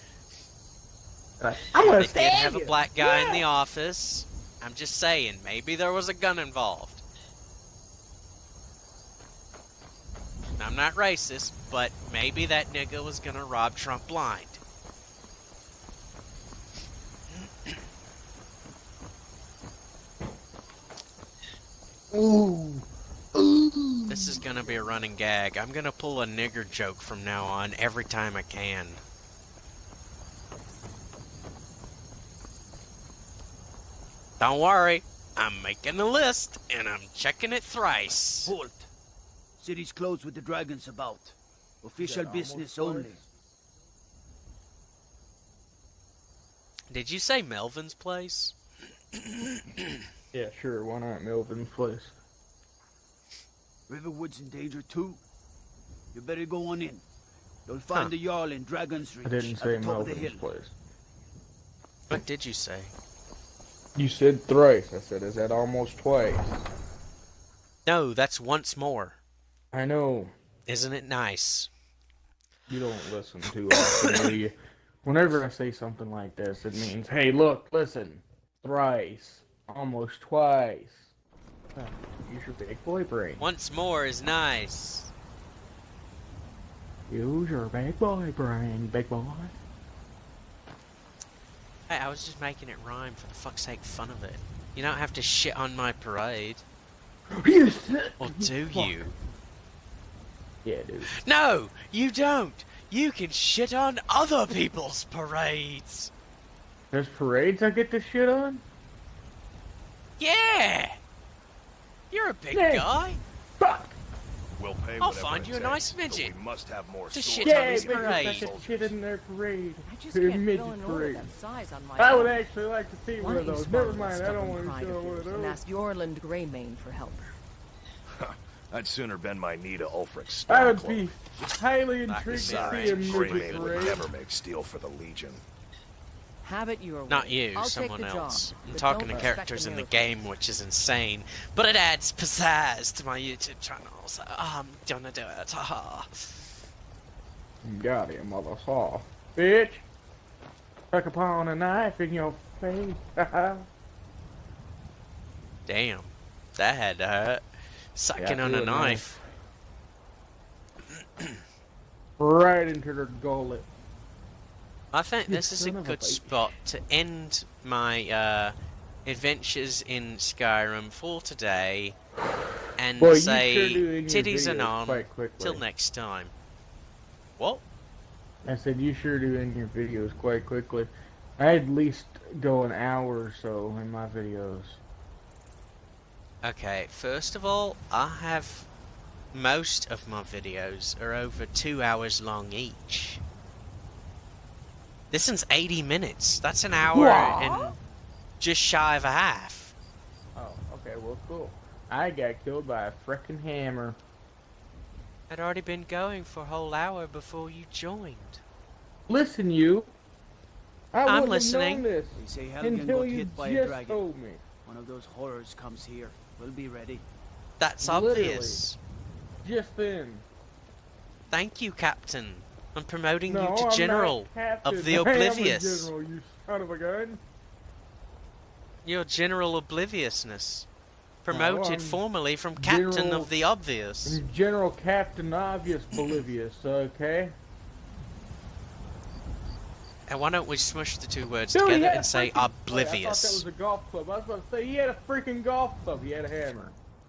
Speaker 12: I'm gonna
Speaker 1: They did
Speaker 12: stab
Speaker 1: have a
Speaker 12: you.
Speaker 1: black guy in
Speaker 12: Yeah.
Speaker 1: the office. I'm just saying, maybe there was a gun involved. I'm not racist, but maybe that nigga was gonna rob Trump blind.
Speaker 12: Ooh.
Speaker 1: This is gonna be a running gag. I'm gonna pull a nigger joke from now on every time I can. Don't worry, I'm making a list, and I'm checking it thrice.
Speaker 8: Halt. City's closed with the dragons about. Official business only.
Speaker 1: Did you say Melvin's place?
Speaker 12: Yeah, sure. Why not Melvin's place?
Speaker 8: Riverwood's in danger too. You better go on in. You'll find
Speaker 1: Huh.
Speaker 8: the Jarl in Dragon's Reach.
Speaker 12: I didn't
Speaker 8: at
Speaker 12: say
Speaker 8: the top of the
Speaker 12: Melvin's
Speaker 8: hill.
Speaker 12: place.
Speaker 1: What did you say?
Speaker 12: You said thrice. I said, is that almost twice?
Speaker 1: No, that's once more.
Speaker 12: I know.
Speaker 1: Isn't it nice?
Speaker 12: You don't listen too often, do you? Whenever I say something like this, it means, hey, look, listen. Thrice. Almost twice. Huh, use your big boy brain.
Speaker 1: Once more is nice.
Speaker 12: Use your big boy brain, big boy.
Speaker 1: Hey, I was just making it rhyme for the fuck's sake fun of it. You don't have to shit on my parade. Or do you?
Speaker 12: Yeah, dude.
Speaker 1: No, you don't. You can shit on other people's parades.
Speaker 12: There's parades I get to shit on?
Speaker 1: Yeah. You're a big
Speaker 12: Hey.
Speaker 1: guy.
Speaker 12: Fuck!
Speaker 3: We'll pay
Speaker 1: I'll
Speaker 3: whatever
Speaker 1: find
Speaker 3: it
Speaker 1: you a
Speaker 3: takes,
Speaker 1: nice
Speaker 3: but
Speaker 1: midget.
Speaker 3: we must have more
Speaker 1: To
Speaker 3: swords.
Speaker 1: shit
Speaker 12: Yeah,
Speaker 1: on his
Speaker 12: bitches
Speaker 1: parade.
Speaker 12: I can shit in their parade.
Speaker 5: I just
Speaker 12: Their
Speaker 5: can't
Speaker 12: midget
Speaker 5: fill an order
Speaker 12: parade.
Speaker 5: that size on my
Speaker 12: I would
Speaker 5: own.
Speaker 12: actually like to see
Speaker 5: Why
Speaker 12: one of
Speaker 5: don't you
Speaker 12: those.
Speaker 5: swallow
Speaker 12: Never
Speaker 5: that
Speaker 12: mind, I don't
Speaker 5: stubborn
Speaker 12: want to
Speaker 5: pride
Speaker 12: see
Speaker 5: of
Speaker 12: one of
Speaker 5: yours and
Speaker 12: those.
Speaker 5: ask Yorland Greymane for help.
Speaker 3: I'd sooner bend my knee to Ulfric's
Speaker 12: I would
Speaker 3: Stormcloak.
Speaker 12: be highly
Speaker 1: Back
Speaker 12: intrigued to see
Speaker 1: aside.
Speaker 12: a midget
Speaker 3: Greymane would
Speaker 12: parade.
Speaker 3: never make steel for the Legion.
Speaker 5: Have it your way.
Speaker 1: Not you,
Speaker 5: I'll
Speaker 1: someone
Speaker 5: take the
Speaker 1: else.
Speaker 5: job,
Speaker 1: I'm
Speaker 5: but
Speaker 1: talking
Speaker 5: don't
Speaker 1: to
Speaker 5: expect
Speaker 1: characters
Speaker 5: a
Speaker 1: in the
Speaker 5: miracle.
Speaker 1: game, which is insane, but it adds pizzazz to my YouTube channel, so I'm gonna do it. Haha.
Speaker 12: Got him, mother saw. Bitch! Stuck upon a knife in your face.
Speaker 1: Damn, that had to hurt. Sucking
Speaker 12: Yeah, I
Speaker 1: on
Speaker 12: feel
Speaker 1: a
Speaker 12: it,
Speaker 1: knife.
Speaker 12: Right into their gullet.
Speaker 1: I think
Speaker 12: You
Speaker 1: this is a
Speaker 12: son of a
Speaker 1: good
Speaker 12: bitch.
Speaker 1: spot to end my uh, adventures in Skyrim for today, and
Speaker 12: Boy, you
Speaker 1: say
Speaker 12: sure do in your
Speaker 1: titties and
Speaker 12: videos
Speaker 1: on
Speaker 12: quite quickly.
Speaker 1: till next time. What?
Speaker 12: I said you sure do in your videos quite quickly. I at least go an hour or so in my videos.
Speaker 1: Okay, first of all, I have most of my videos are over two hours long each. This one's eighty minutes. That's an hour
Speaker 12: What?
Speaker 1: and just shy of a half.
Speaker 12: Oh, okay, well, cool. I got killed by a frickin' hammer.
Speaker 1: I'd already been going for a whole hour before you joined.
Speaker 12: Listen, you. I
Speaker 1: I'm
Speaker 12: wouldn't
Speaker 1: listening.
Speaker 12: have known this
Speaker 8: They say Helgen
Speaker 12: until
Speaker 8: got
Speaker 12: you
Speaker 8: hit by a
Speaker 12: just
Speaker 8: dragon.
Speaker 12: told me.
Speaker 8: One of those horrors comes here. We'll be ready.
Speaker 1: That's
Speaker 12: Literally.
Speaker 1: obvious.
Speaker 12: Just then.
Speaker 1: Thank you, Captain. I'm promoting
Speaker 12: No,
Speaker 1: you to
Speaker 12: I'm
Speaker 1: General
Speaker 12: not captain.
Speaker 1: of the
Speaker 12: I am a
Speaker 1: Oblivious.
Speaker 12: general, you son of a gun.
Speaker 1: You're General Obliviousness. Promoted
Speaker 12: I'm
Speaker 1: formally from Captain
Speaker 12: General-
Speaker 1: of the Obvious.
Speaker 12: I'm General Captain Obvious Bolivius, okay?
Speaker 1: And why don't we smush the two words
Speaker 12: Dude, he
Speaker 1: together
Speaker 12: had a
Speaker 1: and say
Speaker 12: freaking- Wait, I thought that
Speaker 1: oblivious?
Speaker 12: was a golf club. I was about to say he had a freaking golf club. He had a hammer.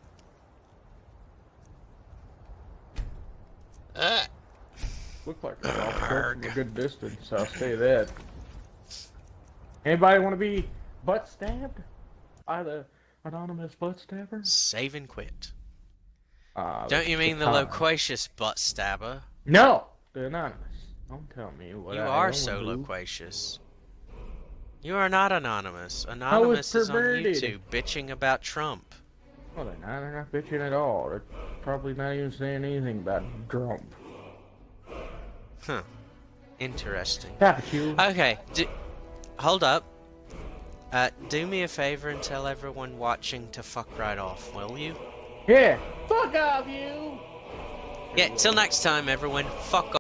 Speaker 1: Uh,
Speaker 12: Looked like a golf club from a good distance. I'll say that. Anybody want to be butt stabbed by the anonymous butt stabber?
Speaker 1: save and quit.
Speaker 12: Uh,
Speaker 1: Don't you mean the
Speaker 12: uh,
Speaker 1: loquacious butt stabber?
Speaker 12: No, the anonymous. Don't tell me what
Speaker 1: You
Speaker 12: I
Speaker 1: are
Speaker 12: don't
Speaker 1: so
Speaker 12: do.
Speaker 1: loquacious. You are not anonymous. Anonymous is on
Speaker 12: perverted.
Speaker 1: YouTube bitching about Trump.
Speaker 12: Well, they're not, they're not bitching at all. They're probably not even saying anything about Trump.
Speaker 1: Huh. Interesting.
Speaker 12: Stop it, you.
Speaker 1: Okay, do, hold up. Uh, do me a favor and tell everyone watching to fuck right off, will you?
Speaker 12: Yeah. Fuck off, you.
Speaker 1: Yeah, till next time, everyone. Fuck off.